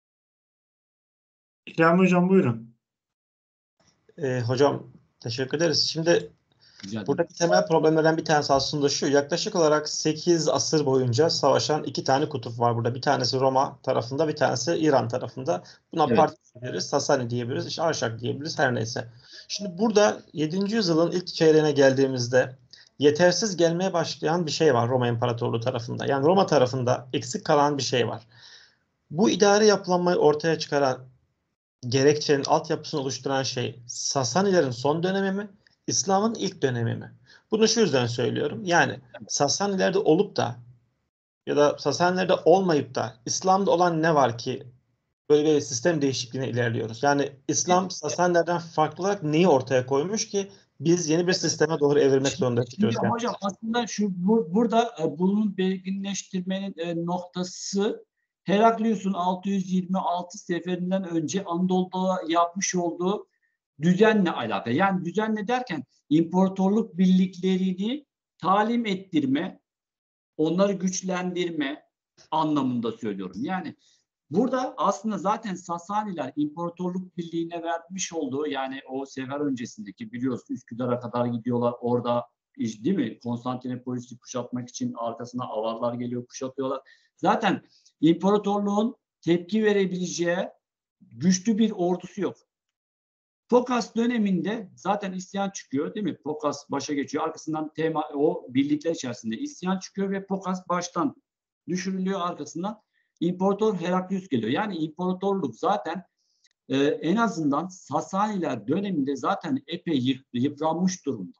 İlhami Hocam buyurun.
Ee, hocam teşekkür ederiz. Şimdi
Rica ederim.
buradaki temel problemlerden bir tanesi aslında şu. Yaklaşık olarak sekiz asır boyunca savaşan iki tane kutup var burada. Bir tanesi Roma tarafında, bir tanesi İran tarafında. Buna
Evet.
Part diyebiliriz, Sasani diyebiliriz, işte Arşak diyebiliriz, her neyse. Şimdi burada yedinci yüzyılın ilk çeyreğine geldiğimizde yetersiz gelmeye başlayan bir şey var Roma İmparatorluğu tarafında. Yani Roma tarafında eksik kalan bir şey var. Bu idari yapılanmayı ortaya çıkaran gerekçenin altyapısını oluşturan şey Sasanilerin son dönemi mi, İslam'ın ilk dönemi mi? Bunu şu yüzden söylüyorum. Yani Sasanilerde olup da ya da Sasanilerde olmayıp da İslam'da olan ne var ki böyle bir sistem değişikliğine ilerliyoruz? Yani İslam Sasanilerden farklı olarak neyi ortaya koymuş ki biz yeni bir sisteme doğru evirmek zorunda
Şimdi
çıkıyoruz? Yani.
hocam aslında şu bu, burada e, bunun belirginleştirmenin e, noktası Heraklius'un altı yüz yirmi altı seferinden önce Anadolu'da yapmış olduğu düzenle alakalı. Yani düzenle derken imparatorluk birliklerini talim ettirme, onları güçlendirme anlamında söylüyorum. Yani burada aslında zaten Sasaniler imparatorluk birliğine vermiş olduğu, yani o sefer öncesindeki biliyoruz Üsküdar'a kadar gidiyorlar, orada değil mi Konstantinopolis'i kuşatmak için arkasına Avarlar geliyor, kuşatıyorlar. Zaten imparatorluğun tepki verebileceği güçlü bir ordusu yok. Fokas döneminde zaten isyan çıkıyor değil mi? Fokas başa geçiyor. Arkasından tema, o birlikler içerisinde isyan çıkıyor ve Fokas baştan düşürülüyor, arkasından İmparator Heraklius geliyor. Yani imparatorluk zaten e, en azından Sasaniler döneminde zaten epey yıpranmış durumda.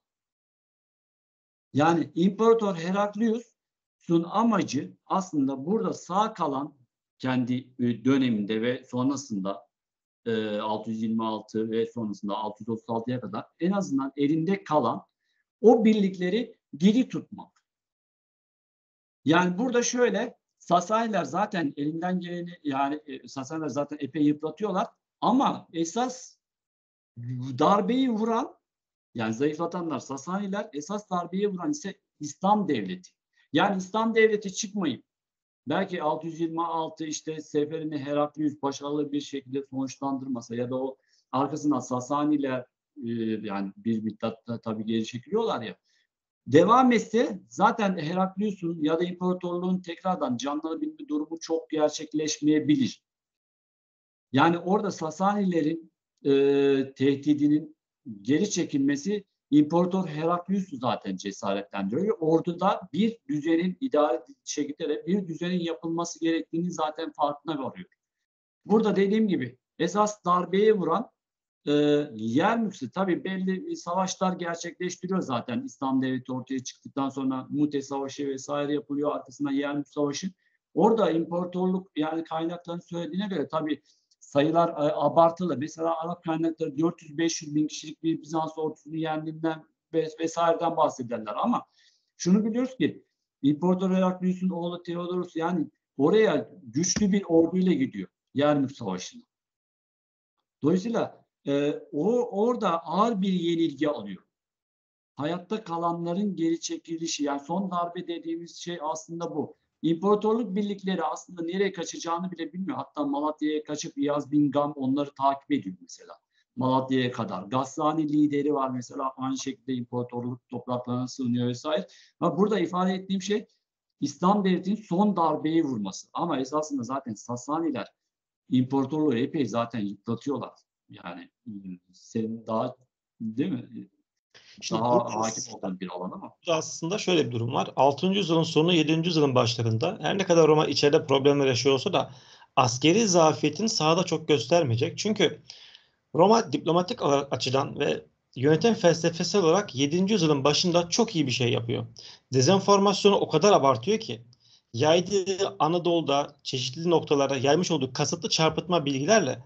Yani İmparator Heraklius'un amacı aslında burada sağ kalan kendi döneminde ve sonrasında e, altı yüz yirmi altı ve sonrasında altı yüz otuz altıya kadar en azından elinde kalan o birlikleri diri tutmak. Yani burada şöyle, Sasaniler zaten elinden geleni, yani e, Sasaniler zaten epey yıpratıyorlar ama esas darbeyi vuran, yani zayıflatanlar Sasaniler, esas darbeyi vuran ise İslam devleti. Yani İslam devleti çıkmayıp belki altı yüz yirmi altı işte seferini Heraklius başarılı bir şekilde sonuçlandırmasa ya da o arkasından Sasaniler e, yani bir müddet tabii geri çekiliyorlar ya, devam etse zaten Heraklius'un ya da imparatorluğun tekrardan canlanabilme durumu çok gerçekleşmeyebilir. Yani orada Sasanilerin e, tehdidinin geri çekilmesi İmparator Heraklius'u zaten cesaretlendiriyor. Orduda bir düzenin idare şekilde bir düzenin yapılması gerektiğini zaten farkına varıyor. Burada dediğim gibi esas darbeye vuran e, Yermük'se tabii belli savaşlar gerçekleştiriyor zaten. İslam Devleti ortaya çıktıktan sonra Mute Savaşı vesaire yapılıyor. Arkasından Yermük Savaşı. Orada imparatorluk, yani kaynakların söylediğine göre tabii sayılar e, abartılı. Mesela Arap kaynakları dört yüz beş yüz bin kişilik bir Bizans ordusunu yendiğinden vesaireden bahsederler. Ama şunu biliyoruz ki İmparator Heraklius'un oğlu Theodorus yani oraya güçlü bir orduyla gidiyor Yermük Savaşı'na. Dolayısıyla e, o orada ağır bir yenilgi alıyor. hayatta kalanların geri çekilişi. Yani son darbe dediğimiz şey aslında bu. İmparatorluk birlikleri aslında nereye kaçacağını bile bilmiyor. Hatta Malatya'ya kaçıp İyaz bin Gam onları takip ediyor mesela. Malatya'ya kadar. Gassani lideri var mesela, aynı şekilde imparatorluk topraklarına sığınıyor vesaire. Ama burada ifade ettiğim şey İslam devletinin son darbeyi vurması. Ama esasında zaten Sasaniler imparatorluğu epey zaten yıpratıyorlar. Yani senin daha değil mi?
Şimdi
Daha
burada
hakim olan bir alan ama.
Burada aslında şöyle bir durum var. altıncı yüzyılın sonu yedinci yüzyılın başlarında her ne kadar Roma içeride problemler yaşıyor olsa da askeri zafiyetini sahada çok göstermeyecek. Çünkü Roma diplomatik olarak açıdan ve yönetim felsefesi olarak yedinci yüzyılın başında çok iyi bir şey yapıyor. Dezenformasyonu o kadar abartıyor ki yaydığı Anadolu'da çeşitli noktalarda yaymış olduğu kasıtlı çarpıtma bilgilerle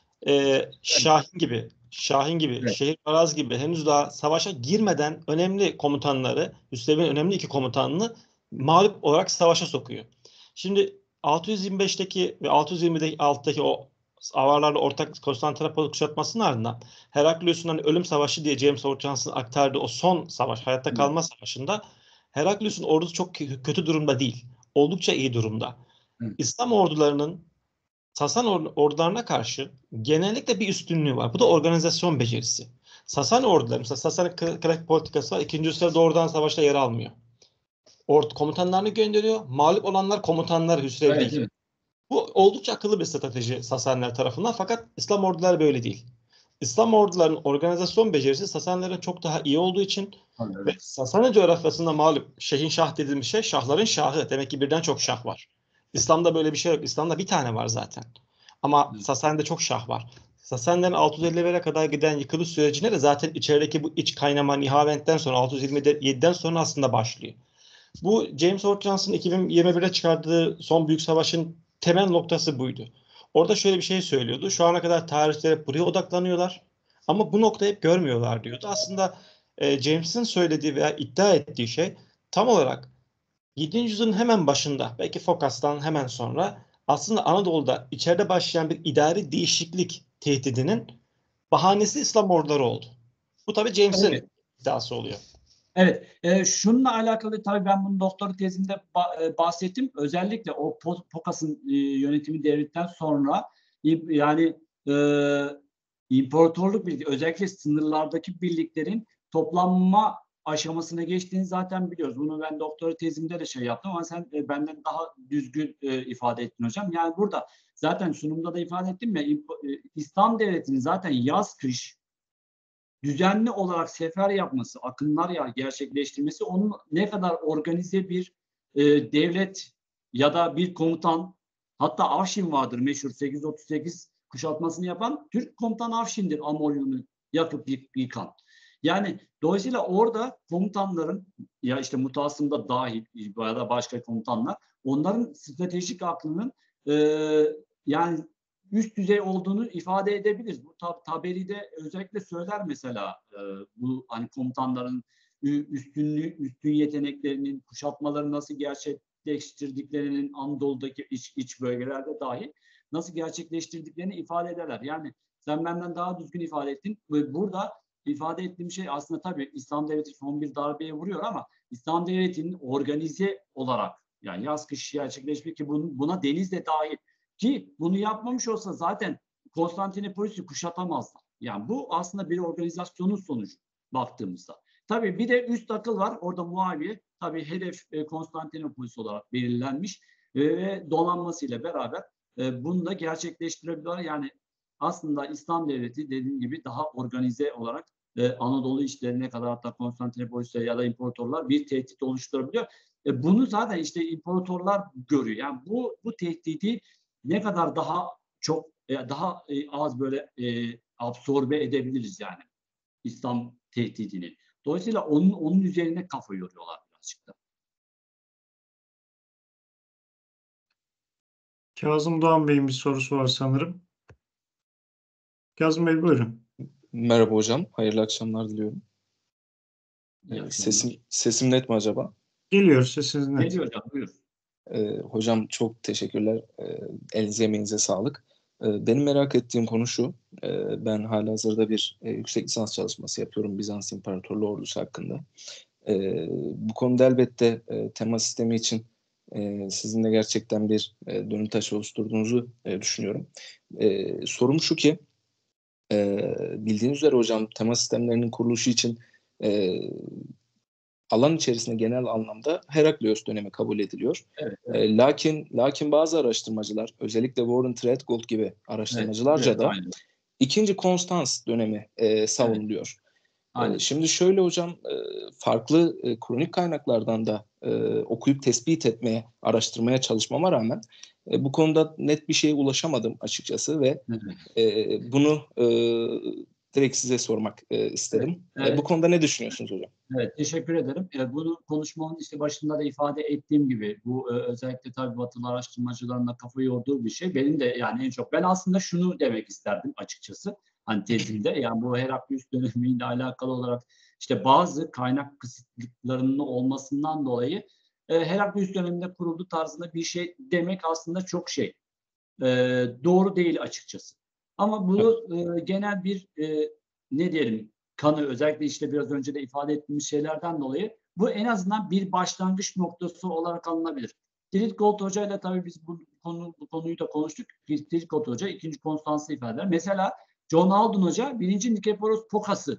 e, Şahin gibi, Şahin gibi,
Evet.
Şehirbaraz gibi henüz daha savaşa girmeden önemli komutanları, Üstelik'in önemli iki komutanını mağlup olarak savaşa sokuyor. Şimdi altı yüz yirmi beşteki ve altı yüz yirmi altıdaki o Avarlarla ortak Konstantinopol kuşatmasının ardından Heraklius'un hani ölüm savaşı diye James Earl Johnson'ın aktardığı o son savaş, hayatta kalma savaşında Heraklius'un ordusu çok kötü durumda değil. Oldukça iyi durumda.
Hı.
İslam ordularının Sasan or- ordularına karşı genellikle bir üstünlüğü var. Bu da organizasyon becerisi. Sasan orduları, mesela Sasan'ın krak politikası var. İkinci Üsler doğrudan savaşta yer almıyor. Ordu komutanlarını gönderiyor. Mağlup olanlar komutanlar Hüsrev
Evet,
değil.
evet.
Bu oldukça akıllı bir strateji Sasanlar tarafından, fakat İslam orduları böyle değil. İslam ordularının organizasyon becerisi Sasanların çok daha iyi olduğu için
Tabii,
ve
evet.
Sasani coğrafyasında mağlup Şeyhin Şah dediğimiz şey şahların şahı. Demek ki birden çok şah var. İslam'da böyle bir şey yok. İslam'da bir tane var zaten. Ama
Evet.
Sasani'de çok şah var. Sasani'den altı yüz ellilere kadar giden yıkılış sürecine de zaten içerideki bu iç kaynama Nihavend'den sonra altı yüz yirmi yediden sonra aslında başlıyor. Bu James Earl Johnson'ın iki bin yirmi birde çıkardığı son büyük savaşın temel noktası buydu. Orada şöyle bir şey söylüyordu. Şu ana kadar tarihçiler hep buraya odaklanıyorlar ama bu noktayı hep görmüyorlar diyordu. Aslında e, James'in söylediği veya iddia ettiği şey tam olarak yedinci yüzyılın hemen başında, belki Phocas'tan hemen sonra aslında Anadolu'da içeride başlayan bir idari değişiklik tehdidinin bahanesi İslam orduları oldu. Bu tabii James'in
Evet.
iddiası oluyor.
Evet, e, şununla alakalı tabii ben bunu doktora tezimde ba- e, bahsettim. Özellikle o Po- Phocas'ın e, yönetimi devletten sonra i- yani e, imparatorluk birliği, özellikle sınırlardaki birliklerin toplanma aşamasına geçtiğini zaten biliyoruz. Bunu ben doktora tezimde de şey yaptım ama sen e, benden daha düzgün e, ifade ettin hocam. Yani burada zaten sunumda da ifade ettim ya, İmp- e, İslam devletinin zaten yaz kış düzenli olarak sefer yapması, akınlar ya gerçekleştirmesi, onun ne kadar organize bir e, devlet ya da bir komutan, hatta Afşin vardır meşhur sekiz yüz otuz sekiz kuşatmasını yapan Türk komutan Afşin'dir, Amolyon'u yakıp yıkan. Yani dolayısıyla orada komutanların, ya işte Mutasım'da dahil ya da başka komutanlar, onların stratejik aklının e, yani üst düzey olduğunu ifade edebiliriz. Bu tab Taberi'de özellikle söyler mesela e, bu hani komutanların üstünlüğü, üstün yeteneklerinin, kuşatmaları nasıl gerçekleştirdiklerinin, Anadolu'daki iç, iç bölgelerde dahi nasıl gerçekleştirdiklerini ifade ederler. Yani sen benden daha düzgün ifade ettin ve burada ifade ettiğim şey aslında tabii İslam Devleti son bir darbeye vuruyor ama İslam Devleti'nin organize olarak, yani yaz kış gerçekleşmek ki buna deniz de dahil, ki bunu yapmamış olsa zaten Konstantinopolis'i kuşatamazlar. Yani bu aslında bir organizasyonun sonucu baktığımızda. Tabii bir de üst akıl var. Orada Muaviye tabii hedef e, Konstantinopolis olarak belirlenmiş e, ve donanmasıyla beraber e, bunu da gerçekleştirebiliyorlar. Yani aslında İslam Devleti dediğim gibi daha organize olarak e, Anadolu işlerine kadar, hatta Konstantinopolis'e ya da imparatorlar bir tehdit oluşturabiliyor. E, bunu zaten işte imparatorlar görüyor. Yani bu bu tehdidi ne kadar daha çok daha az böyle e, absorbe edebiliriz yani İslam tehdidini. Dolayısıyla onun onun üzerine kafa yoruyorlar birazcık da.
Kazım Doğan Bey'in bir sorusu var sanırım. Kazım Bey buyurun.
Merhaba hocam, hayırlı akşamlar diliyorum.
İyi
Ee,
akşamlar.
sesim sesim net mi acaba?
Geliyor, sesiniz net.
Geliyor hocam, buyur.
Ee, hocam çok teşekkürler. Ee, elinize emeğinize sağlık. E, benim merak ettiğim konu şu. E, ben halihazırda bir e, yüksek lisans çalışması yapıyorum Bizans İmparatorluğu ordusu hakkında. E, bu konuda elbette e, tema sistemi için e, sizin de gerçekten bir e, dönüm taşı oluşturduğunuzu e, düşünüyorum. E, sorum şu ki, e, bildiğiniz üzere hocam tema sistemlerinin kuruluşu için e, alan içerisinde genel anlamda Herakleios dönemi kabul ediliyor.
Evet, evet,
E, lakin lakin bazı araştırmacılar, özellikle Warren Treadgold gibi
evet,
araştırmacılarca
evet,
da
aynen.
ikinci Konstans dönemi e, savunuluyor.
Aynen.
E, şimdi şöyle hocam, e, farklı e, kronik kaynaklardan da e, okuyup tespit etmeye, araştırmaya çalışmama rağmen e, bu konuda net bir şeye ulaşamadım açıkçası ve e, bunu e, direkt size sormak e, istedim.
Evet.
E, bu konuda ne düşünüyorsunuz hocam?
Evet, teşekkür ederim. E, bunu konuşmamın işte başında da ifade ettiğim gibi bu e, özellikle tabii batılı araştırmacıların da kafa yorduğu bir şey. Benim de yani en çok ben aslında şunu demek isterdim açıkçası. Hani tezimde yani bu Herakleios dönemiyle alakalı olarak işte bazı kaynak kısıtlıklarının olmasından dolayı e, Herakleios döneminde kuruldu tarzında bir şey demek aslında çok şey e, doğru değil açıkçası. Ama bunu e, genel bir e, ne diyelim kanı özellikle işte biraz önce de ifade ettiğimiz şeylerden dolayı bu en azından bir başlangıç noktası olarak alınabilir. Treadgold Hoca ile tabii biz bu, konu, bu konuyu da konuştuk. Treadgold Hoca ikinci Konstans'ı ifade eder. Mesela John Haldon Hoca birinci Nikeforos Phokas'ı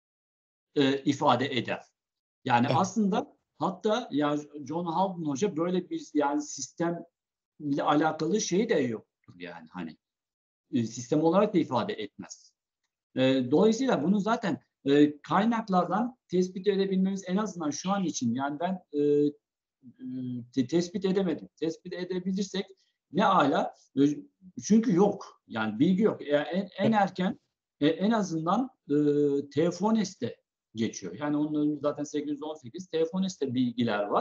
e, ifade eder. Yani
Evet.
aslında hatta ya John Haldon Hoca böyle bir yani sistemle alakalı şey de yoktur yani hani e, sistem olarak da ifade etmez. E, dolayısıyla bunu zaten e, kaynaklardan tespit edebilmemiz en azından şu an için yani ben e, e, tespit edemedim. Tespit edebilirsek ne ala. E, çünkü yok. Yani bilgi yok. E, en, en erken e, en azından e, Teofanes'te geçiyor. Yani onun önünde zaten sekiz yüz on sekiz Teofanes'te bilgiler var.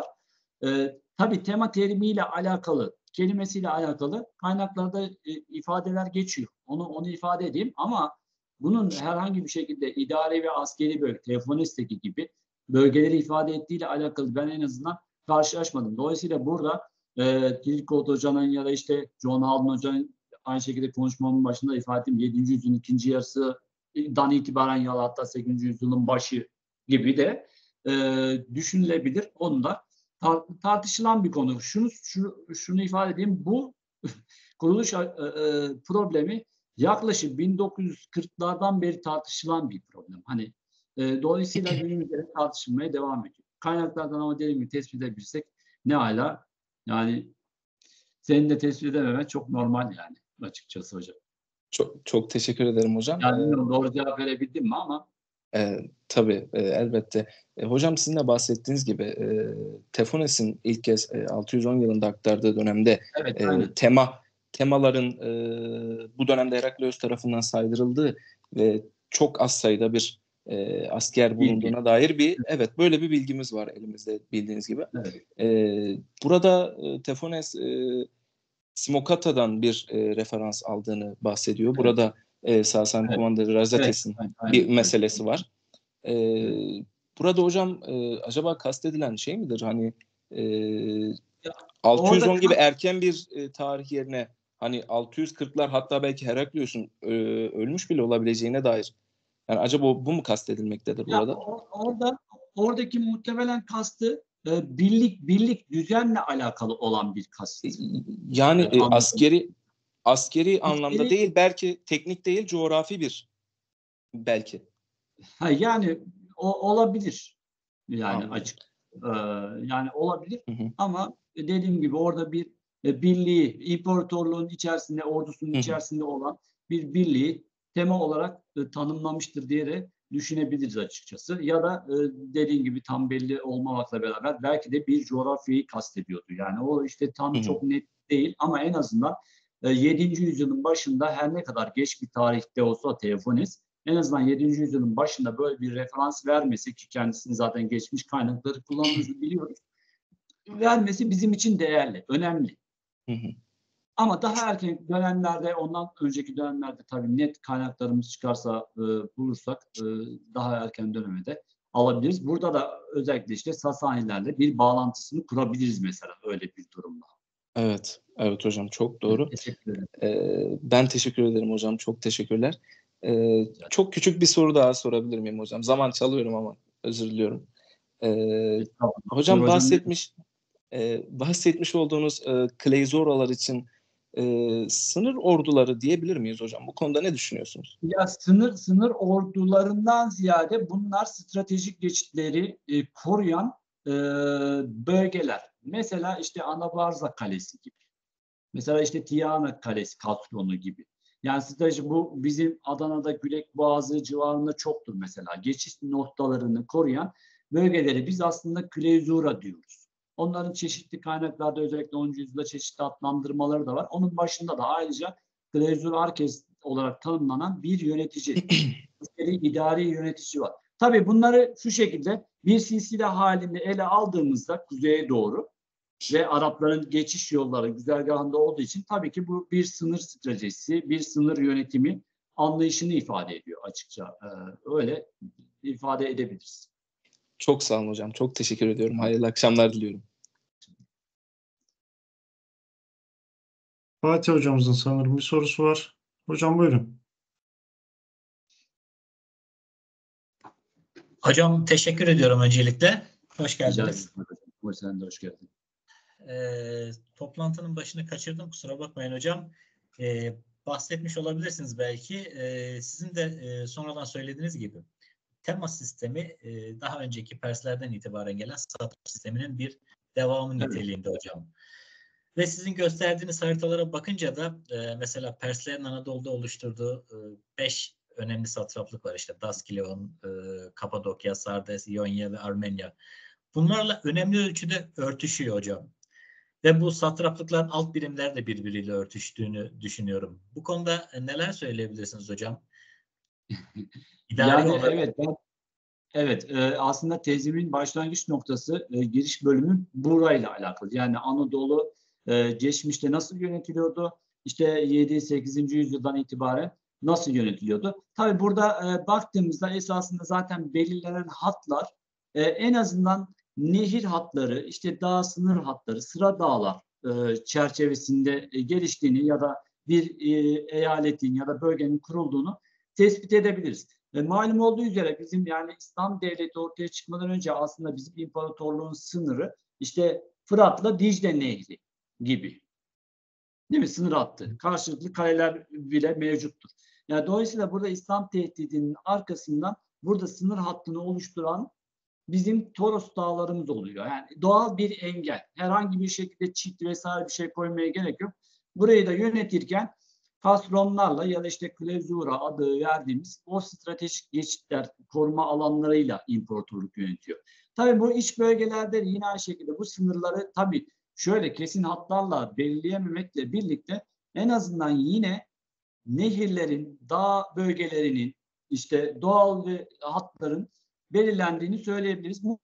E, tabii tema terimiyle alakalı, kelimesiyle alakalı kaynaklarda e, ifadeler geçiyor. Onu onu ifade edeyim ama bunun herhangi bir şekilde idari ve askeri bölge, Teofanes'teki gibi bölgeleri ifade ettiğiyle alakalı ben en azından karşılaşmadım. Dolayısıyla burada e, Treadgold Hoca'nın ya da işte John Haldon Hoca'nın aynı şekilde konuşmamın başında ifade ettiğim yedinci yüzyılın ikinci yarısından itibaren ya da hatta sekizinci yüzyılın başı gibi de e, düşünülebilir. Onu da tar- tartışılan bir konu. Şunu, şunu, şunu ifade edeyim. Bu kuruluş e, e, problemi yaklaşık bin dokuz yüz kırklardan beri tartışılan bir problem. Hani e, dolayısıyla günümüzde tartışılmaya devam ediyor. Kaynaklardan ama dediğim gibi tespit edebilirsek ne hala yani senin de tespit edememen çok normal yani açıkçası hocam.
Çok çok teşekkür ederim hocam.
Yani
Ee,
bilmiyorum doğru cevap verebildim mi ama
e, tabii e, elbette. E, hocam sizin de bahsettiğiniz gibi e, Teofanes'in ilk kez e, altı yüz on yılında aktardığı dönemde
evet
e,
aynen.
tema temaların e, bu dönemde Herakleios tarafından saydırıldığı ve çok az sayıda bir e, asker
Bilgi.
bulunduğuna dair bir evet böyle bir bilgimiz var elimizde bildiğiniz gibi.
Evet.
E, burada e, Teofanes e, Simokata'dan bir e, referans aldığını bahsediyor.
Evet.
Burada e, Sasani
Evet.
Kumandanı
Evet.
Razates'in
Aynen. Aynen.
bir meselesi var. E,
Evet.
burada hocam e, acaba kastedilen şey midir? Hani e,
Ya,
altı yüz on
orada
gibi erken bir e, tarih yerine hani altı yüz kırklar hatta belki Herakleios'un e, ölmüş bile olabileceğine dair. Yani acaba bu mu kastedilmektedir
ya
burada?
o- orada oradaki muhtemelen kastı e, birlik birlik düzenle alakalı olan bir kast.
E, Yani
Evet,
e,
anladım.
askeri askeri anlamda
Askeri-
değil, belki teknik değil, coğrafi bir belki.
Ha, yani o olabilir. Yani
Anladım.
açık. Ee, yani olabilir.
Hı hı.
Ama dediğim gibi orada bir e, birliği, imparatorluğun içerisinde, ordusunun
Hı hı.
içerisinde olan bir birliği tema olarak e, tanımlamıştır diye de düşünebiliriz açıkçası. Ya da e, dediğim gibi tam belli olmamakla beraber belki de bir coğrafyayı kastediyordu. Yani o işte tam
Hı hı.
çok net değil ama en azından e, yedinci yüzyılın başında her ne kadar geç bir tarihte olsa Teofanes en azından yedinci yüzyılın başında böyle bir referans vermesi ki kendisini zaten geçmiş kaynakları kullandığımızı biliyoruz. Vermesi bizim için değerli, önemli.
Hı hı.
Ama daha erken dönemlerde, ondan önceki dönemlerde tabii net kaynaklarımız çıkarsa, e, bulursak e, daha erken dönemde alabiliriz. Burada da özellikle işte Sasanilerle bir bağlantısını kurabiliriz mesela öyle bir durumda.
Evet, evet hocam çok doğru.
Teşekkür ederim.
Ee, ben teşekkür ederim hocam. Çok teşekkürler. Ee, çok küçük bir soru daha sorabilir miyim hocam? Zaman çalıyorum ama özür diliyorum. Ee,
Estağfurullah.
hocam
Hocam,
bahsetmiş e, bahsetmiş olduğunuz e, Klezoralar için e, sınır orduları diyebilir miyiz hocam? Bu konuda ne düşünüyorsunuz?
Ya sınır sınır ordularından ziyade bunlar stratejik geçitleri e, koruyan e, bölgeler. Mesela işte Anabarza Kalesi gibi. Mesela işte Tiana Kalesi, Kastronu gibi. Yani strateji bu bizim Adana'da Gülek Boğazı civarında çoktur mesela. Geçiş noktalarını koruyan bölgeleri biz aslında Klezura diyoruz. Onların çeşitli kaynaklarda özellikle onuncu yüzyılda çeşitli adlandırmaları da var. Onun başında da ayrıca Klezura Arkes olarak tanımlanan bir yönetici, askeri idari yönetici var. Tabii bunları şu şekilde bir silsile halinde ele aldığımızda kuzeye doğru ve Arapların geçiş yolları güzergahında olduğu için tabii ki bu bir sınır stratejisi, bir sınır yönetimi anlayışını ifade ediyor açıkça. Ee, öyle ifade edebiliriz.
Çok sağ olun hocam. Çok teşekkür ediyorum. Hayırlı akşamlar diliyorum.
Fatih hocamızın sanırım bir sorusu var. Hocam buyurun.
Hocam teşekkür ediyorum öncelikle. Hoş
Rica
geldiniz.
ederim. Hoş, sen de hoş geldin.
Ee, toplantının başını kaçırdım. Kusura bakmayın hocam. Ee, bahsetmiş olabilirsiniz belki. Ee, sizin de e, sonradan söylediğiniz gibi tema sistemi e, daha önceki Perslerden itibaren gelen satır sisteminin bir devamı
Evet.
niteliğinde hocam. Ve sizin gösterdiğiniz haritalara bakınca da e, mesela Perslerin Anadolu'da oluşturduğu e, beş önemli satraplık var. İşte Daskileon, e, Kapadokya, Sardes, İonya ve Armenya. Bunlarla önemli ölçüde örtüşüyor hocam. Ve bu satraplıkların alt birimler de birbiriyle örtüştüğünü düşünüyorum. Bu konuda neler söyleyebilirsiniz hocam? İdari
Yani
olarak...
evet ben Evet, e, aslında tezimin başlangıç noktası, e, giriş bölümü burayla alakalı. Yani Anadolu e, geçmişte nasıl yönetiliyordu? İşte yedi sekizinci yüzyıldan itibaren nasıl yönetiliyordu? Tabii burada e, baktığımızda esasında zaten belirlenen hatlar e, en azından nehir hatları, işte dağ sınır hatları, sıra dağlar e, çerçevesinde e, geliştiğini ya da bir e, eyaletin ya da bölgenin kurulduğunu tespit edebiliriz. Ve malum olduğu üzere bizim yani İslam devleti ortaya çıkmadan önce aslında bizim imparatorluğun sınırı işte Fırat'la Dicle Nehri gibi. Değil mi? Sınır hattı. Karşılıklı kaleler bile mevcuttur. Yani dolayısıyla burada İslam tehdidinin arkasından burada sınır hattını oluşturan bizim Toros dağlarımız oluyor. Yani doğal bir engel. Herhangi bir şekilde çit vesaire bir şey koymaya gerek yok. Burayı da yönetirken Kasronlarla ya da işte Klezura adı verdiğimiz o stratejik geçitler, koruma alanlarıyla imparatorluk yönetiyor. Tabii bu iç bölgelerde yine aynı şekilde bu sınırları tabii şöyle kesin hatlarla belirleyememekle birlikte en azından yine nehirlerin, dağ bölgelerinin, işte doğal ve hatların belirlendiğini söyleyebiliriz. Bu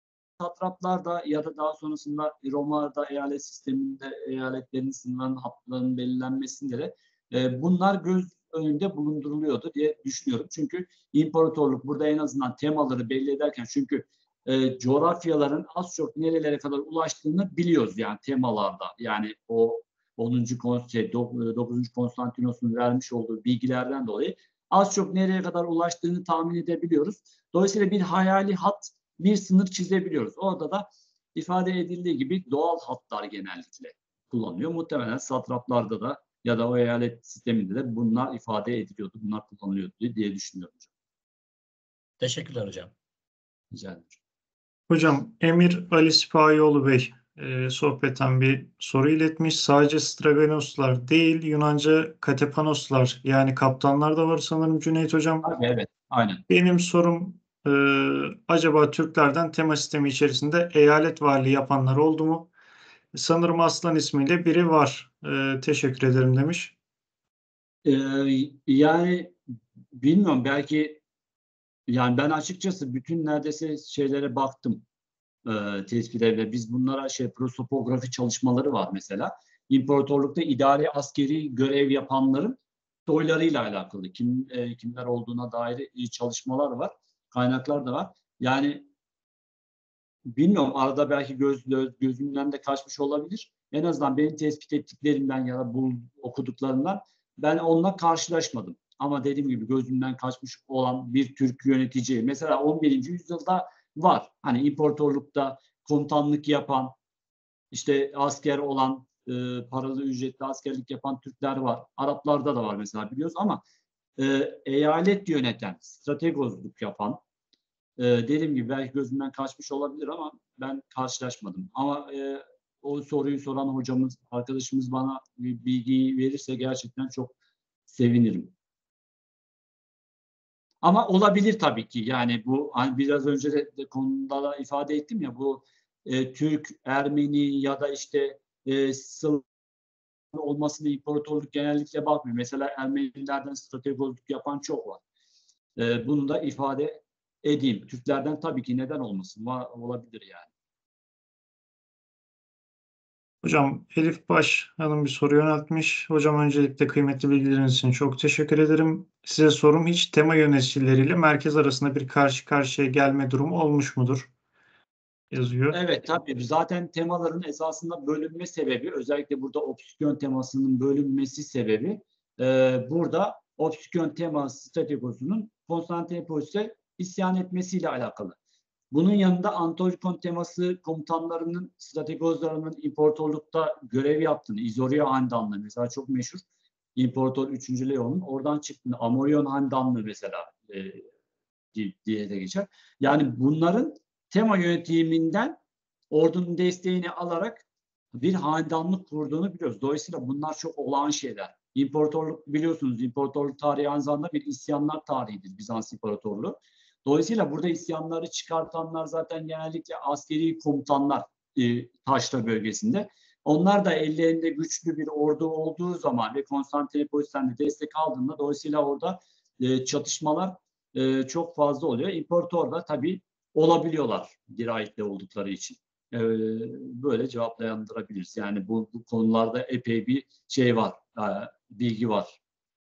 satraplarda ya da daha sonrasında Roma'da eyalet sisteminde eyaletlerin sınırların hatlarının belirlenmesinde de e, bunlar göz önünde bulunduruluyordu diye düşünüyorum. Çünkü imparatorluk burada en azından temaları belli ederken çünkü e, coğrafyaların az çok nerelere kadar ulaştığını biliyoruz yani temalarda. Yani o onuncu Şey, dokuzuncu Konstantinos'un vermiş olduğu bilgilerden dolayı az çok nereye kadar ulaştığını tahmin edebiliyoruz. Dolayısıyla bir hayali hat, bir sınır çizebiliyoruz. Orada da ifade edildiği gibi doğal hatlar genellikle kullanılıyor. Muhtemelen satraplarda da ya da o eyalet sisteminde de bunlar ifade ediliyordu, bunlar kullanılıyordu diye düşünüyorum hocam.
Teşekkürler hocam.
Rica ederim.
Hocam Emir Ali Sipahioğlu Bey e, sohbeten bir soru iletmiş. Sadece Straganoslar değil Yunanca Katepanoslar yani kaptanlar da var sanırım Cüneyt Hocam.
Tabii, evet, aynen.
Benim sorum e, acaba Türklerden tema sistemi içerisinde eyalet valiliği yapanlar oldu mu? Sanırım Aslan ismiyle biri var. E, teşekkür ederim demiş.
Ee, yani bilmiyorum belki yani ben açıkçası bütün neredeyse şeylere baktım. E, tespit evle. Biz bunlara şey prosopografi çalışmaları var mesela. İmparatorlukta idari askeri görev yapanların soylarıyla alakalı kim e, kimler olduğuna dair e, çalışmalar var. Kaynaklar da var. Yani bilmiyorum arada belki göz, gözümden de kaçmış olabilir. en azından benim tespit ettiklerimden ya da bu okuduklarımdan ben onunla karşılaşmadım. Ama dediğim gibi gözümden kaçmış olan bir Türk yönetici mesela on birinci yüzyılda var. Hani imparatorlukta komutanlık yapan, işte asker olan, e, paralı ücretli askerlik yapan Türkler var. Araplarda da var mesela biliyoruz ama e, eyalet yöneten, stratejozluk yapan, e, dediğim gibi belki gözümden kaçmış olabilir ama ben karşılaşmadım. Ama e, o soruyu soran hocamız, arkadaşımız bana bir bilgiyi verirse gerçekten çok sevinirim. Ama olabilir tabii ki. Yani bu hani biraz önce de, de konuda da ifade ettim ya bu e, Türk, Ermeni ya da işte e, Slav olmasını imparatorluk genellikle bakmıyor. Mesela Ermenilerden stratejolojik yapan çok var. E, bunu da ifade edeyim. Türklerden tabii ki neden olmasın? Var, olabilir yani.
Hocam Elif Baş Hanım bir soru yöneltmiş. Hocam öncelikle kıymetli bilgileriniz için çok teşekkür ederim. Size sorum hiç tema yöneticileriyle merkez arasında bir karşı karşıya gelme durumu olmuş mudur? Yazıyor.
Evet tabii zaten temaların esasında bölünme sebebi özellikle burada obsükyon temasının bölünmesi sebebi e, burada obsükyon teması strategosunun Konstantinopolis'e isyan etmesiyle alakalı. Bunun yanında Antolikon teması komutanlarının, strategozlarının imparatorlukta görev yaptığını, İzorio Hanedanlığı mesela çok meşhur. İmparator üçüncü Leon'un oradan çıktığını, Amorion Hanedanlığı mesela e, diye de geçer. Yani bunların tema yönetiminden ordunun desteğini alarak bir hanedanlık kurduğunu biliyoruz. Dolayısıyla bunlar çok olağan şeyler. İmparatorluk biliyorsunuz, imparatorluk tarihi aynı zamanda bir isyanlar tarihidir Bizans İmparatorluğu. Dolayısıyla burada isyanları çıkartanlar zaten genellikle askeri komutanlar e, Taşra bölgesinde. Onlar da ellerinde güçlü bir ordu olduğu zaman ve Konstantinopolis'ten de destek aldığında dolayısıyla orada e, çatışmalar e, çok fazla oluyor. İmparator da tabii olabiliyorlar dirayetli oldukları için. E, böyle cevaplandırabiliriz. Yani bu, bu konularda epey bir şey var, e, bilgi var.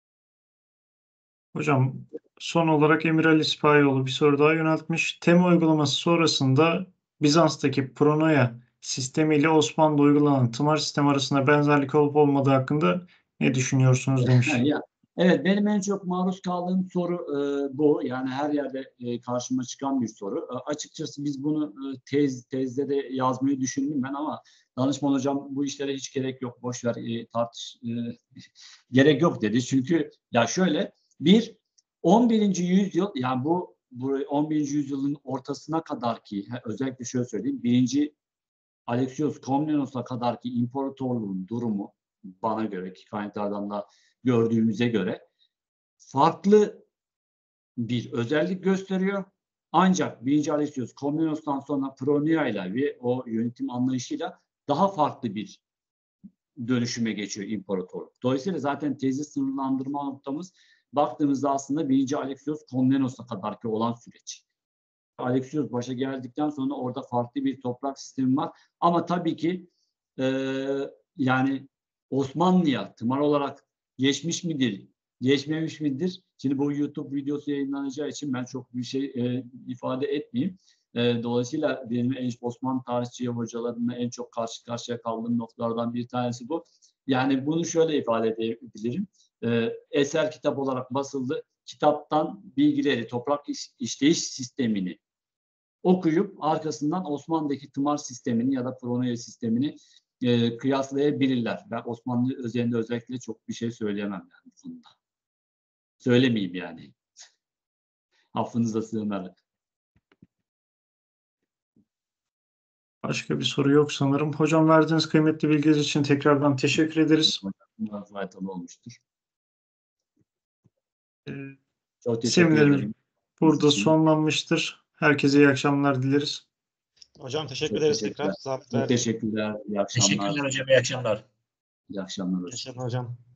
Hocam son olarak Emir Ali Sipahoğlu bir soru daha yöneltmiş. Tema uygulaması sonrasında Bizans'taki Pronoya sistemi ile Osmanlı'da uygulanan tımar sistemi arasında benzerlik olup olmadığı hakkında ne düşünüyorsunuz demiş.
Ya, evet benim en çok maruz kaldığım soru e, bu. Yani her yerde e, karşıma çıkan bir soru. E, açıkçası biz bunu e, tez tezde de yazmayı düşündüm ben ama danışman hocam bu işlere hiç gerek yok. Boş ver e, tartış e, gerek yok dedi. Çünkü ya şöyle bir on birinci yüzyıl yani bu, bu on birinci yüzyılın ortasına kadar ki özellikle şöyle söyleyeyim. Birinci Alexios Komnenos'a kadar ki imparatorluğun durumu bana göre ki kaynaklardan da gördüğümüze göre farklı bir özellik gösteriyor. Ancak birinci Alexios Komnenos'tan sonra Pronia ile ve o yönetim anlayışıyla daha farklı bir dönüşüme geçiyor imparatorluk. Dolayısıyla zaten tezi sınırlandırma noktamız baktığımızda aslında birinci Alexios Komnenos'a kadar ki olan süreç. Alexios başa geldikten sonra orada farklı bir toprak sistemi var. Ama tabii ki e, yani Osmanlı'ya tımar olarak geçmiş midir, geçmemiş midir? Şimdi bu YouTube videosu yayınlanacağı için ben çok bir şey e, ifade etmeyeyim. E, dolayısıyla benim en Osmanlı tarihçi hocalarımla en çok karşı karşıya kaldığım noktalardan bir tanesi bu. Yani bunu şöyle ifade edebilirim. E, eser kitap olarak basıldı. Kitaptan bilgileri, toprak iş, işleyiş sistemini okuyup arkasından Osmanlı'daki tımar sistemini ya da Pronoya sistemini e, kıyaslayabilirler. Ben Osmanlı özelinde özellikle çok bir şey söyleyemem yani bu konuda. Söylemeyeyim yani. Affınıza sığınarak.
Başka bir soru yok sanırım. Hocam verdiğiniz kıymetli bilgiler için tekrardan teşekkür ederiz.
Bunlar faydalı olmuştur.
Ee,
Çok teşekkür
Seminerimiz
ederim.
burada
için.
sonlanmıştır. Herkese iyi akşamlar dileriz.
Hocam teşekkür
Çok
ederiz
teşekkürler.
tekrar. Zahmet
Çok
verdik.
teşekkürler. İyi akşamlar.
Teşekkürler hocam. İyi akşamlar.
İyi akşamlar.
Teşekkür hocam.